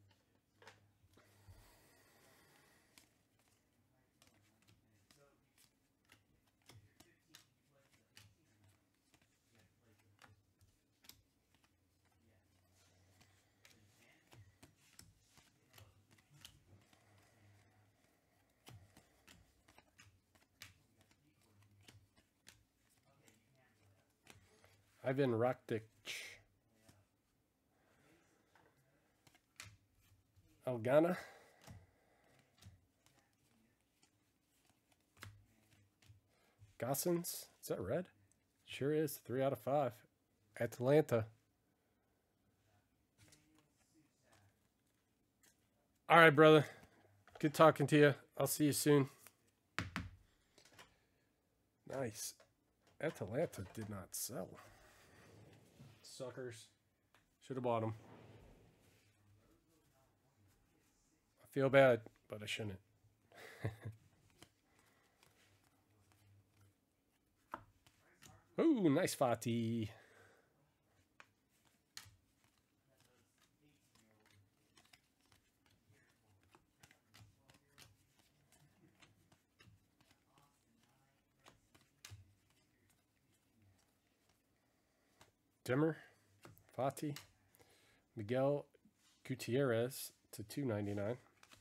S1: Ivan Rakitic. Algana. Gossens. Is that red? Sure is. Three out of five. Atlanta. All right, brother. Good talking to you. I'll see you soon. Nice. Atlanta did not sell. Suckers. Should have bought them. I feel bad, but I shouldn't. Ooh, nice Fati. Dimmer, Fati, Miguel Gutierrez to two ninety-nine.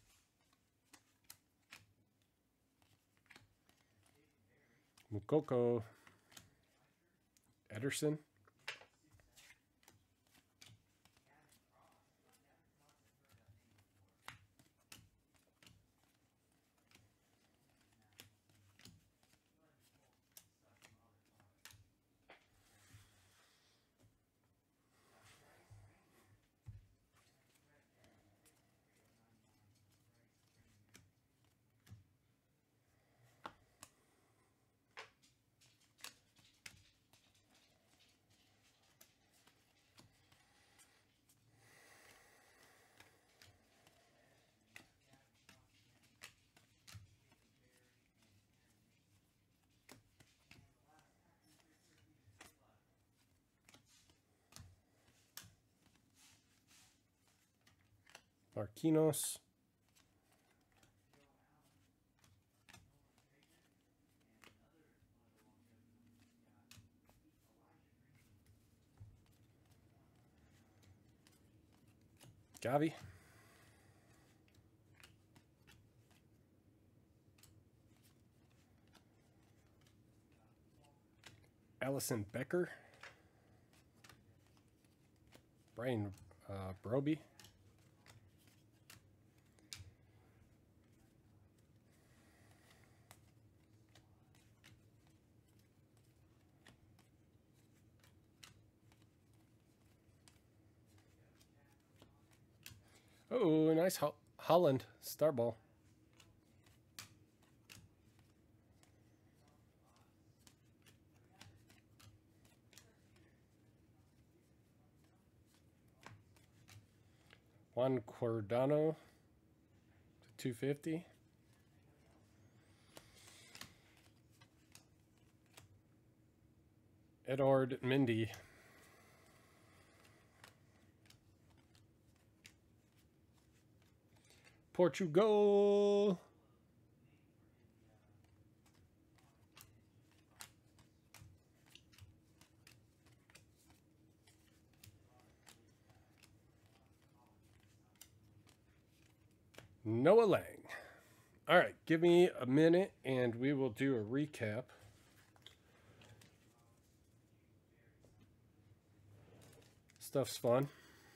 S1: Mukoko, Ederson. Marquinhos. Gavi. Allison Becker. Brian uh, Broby. Oh, nice Ho Holland star ball. Juan Cordano to two fifty. Edward Mendy. Portugal. Noah Lang. All right, give me a minute and we will do a recap. Stuff's fun.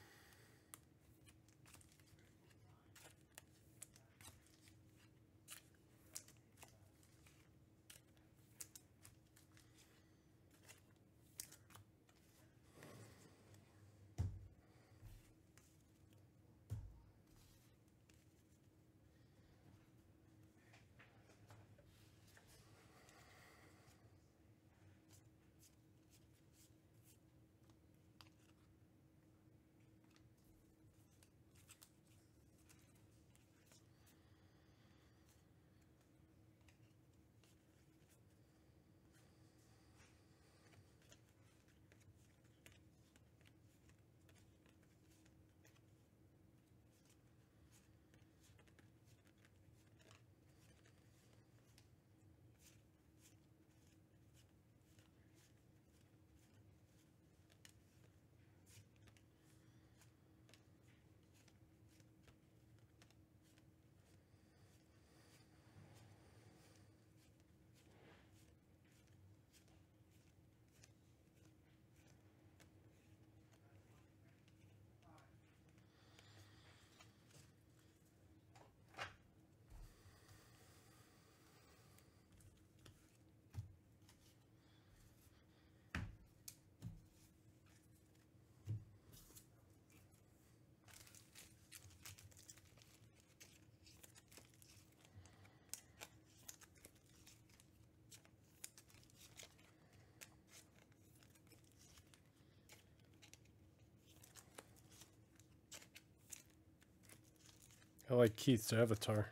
S1: I like Keith's avatar.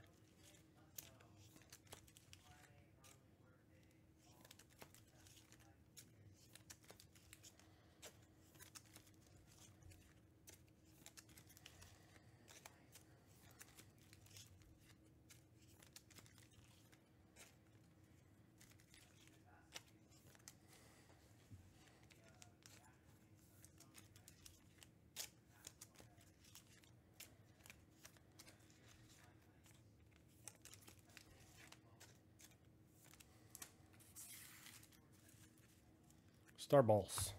S1: Star balls.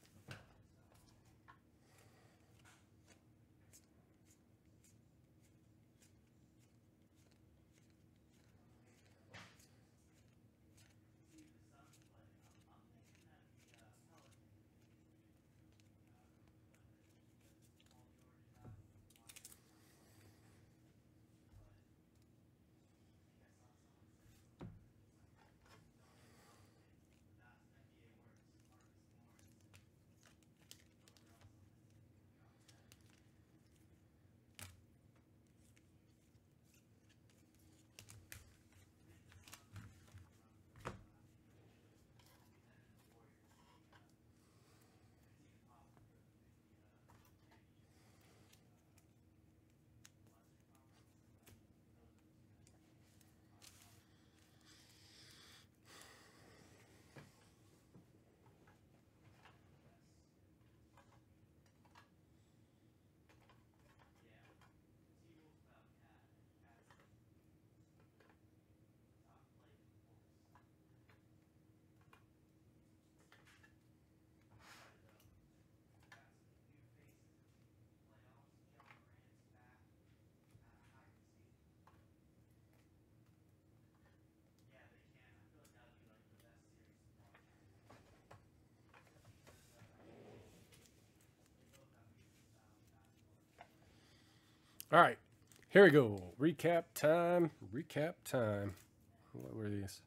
S1: All right, here we go. Recap time. Recap time. What were these?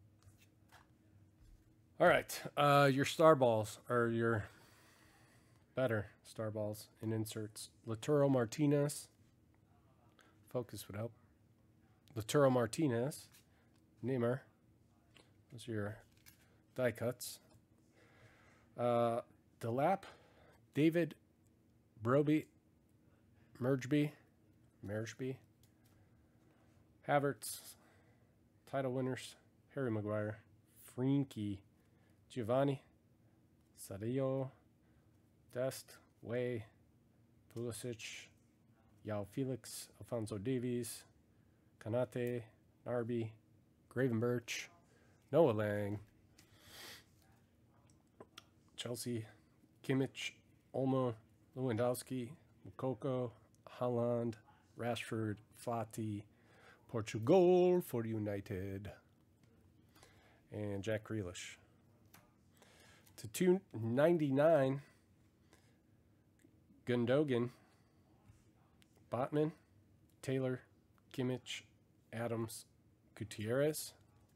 S1: All right, uh, your star balls or your better. Star balls and inserts. Lautaro Martinez. Focus would help. Lautaro Martinez. Neymar. Those are your die cuts. Uh, Delap. David Broby. Mergeby. Mergeby. Havertz. Title winners. Harry Maguire. Frankie. Giovanni. Sadio. Dest. Way. Pulisic. Yao Felix. Alfonso Davies. Kanate. Narby. Gravenberch. Noah Lang. Chelsea. Kimmich. Olmo. Lewandowski. Mukoko. Haaland. Rashford. Fati. Portugal for United. And Jack Grealish. To two ninety-nine, Gundogan, Botman, Taylor, Kimmich, Adams, Gutierrez.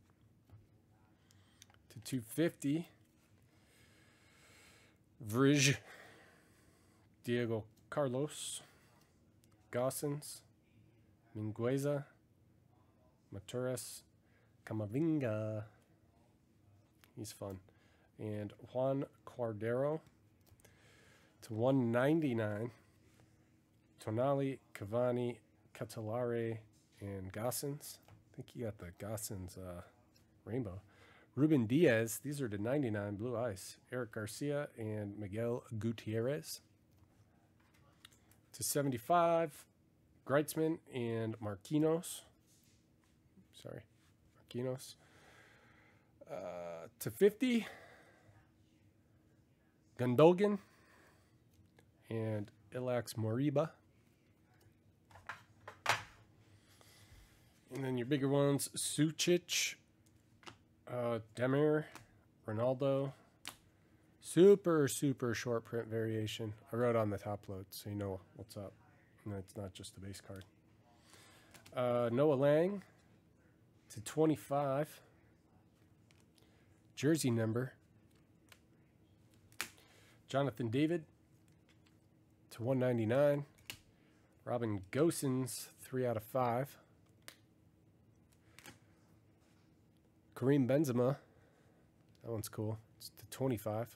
S1: To two fifty, Vrij, Diego Carlos, Gossens, Mingueza, Maturas, Camavinga. He's fun. And Juan Cordero to one ninety-nine. Tonali, Cavani, Catalare, and Gossens. I think you got the Gossens uh, rainbow. Ruben Diaz. These are to ninety-nine. Blue Ice. Eric Garcia and Miguel Gutierrez. To seventy-five. Greitzman and Marquinhos. Sorry. Marquinhos. Uh, to fifty. Gundogan and Ilax Moriba. And then your bigger ones, Sucic, uh, Demir, Ronaldo. Super, super short print variation. I wrote on the top load, so you know what's up. And it's not just the base card. Uh, Noah Lang to twenty-five. Jersey number. Jonathan David to one ninety-nine. Robin Gosens, three out of five. Kareem Benzema. That one's cool. It's to twenty-five.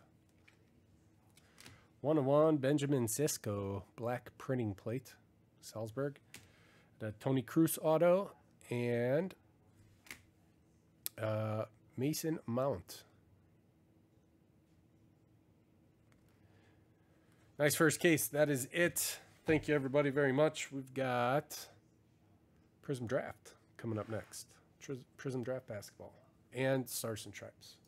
S1: one oh one, Benjamin Sisko, black printing plate, Salzburg. The Tony Cruz auto and uh, Mason Mount. Nice first case. That is it. Thank you, everybody, very much. We've got Prism Draft coming up next. Prism Draft basketball and Stars and Stripes.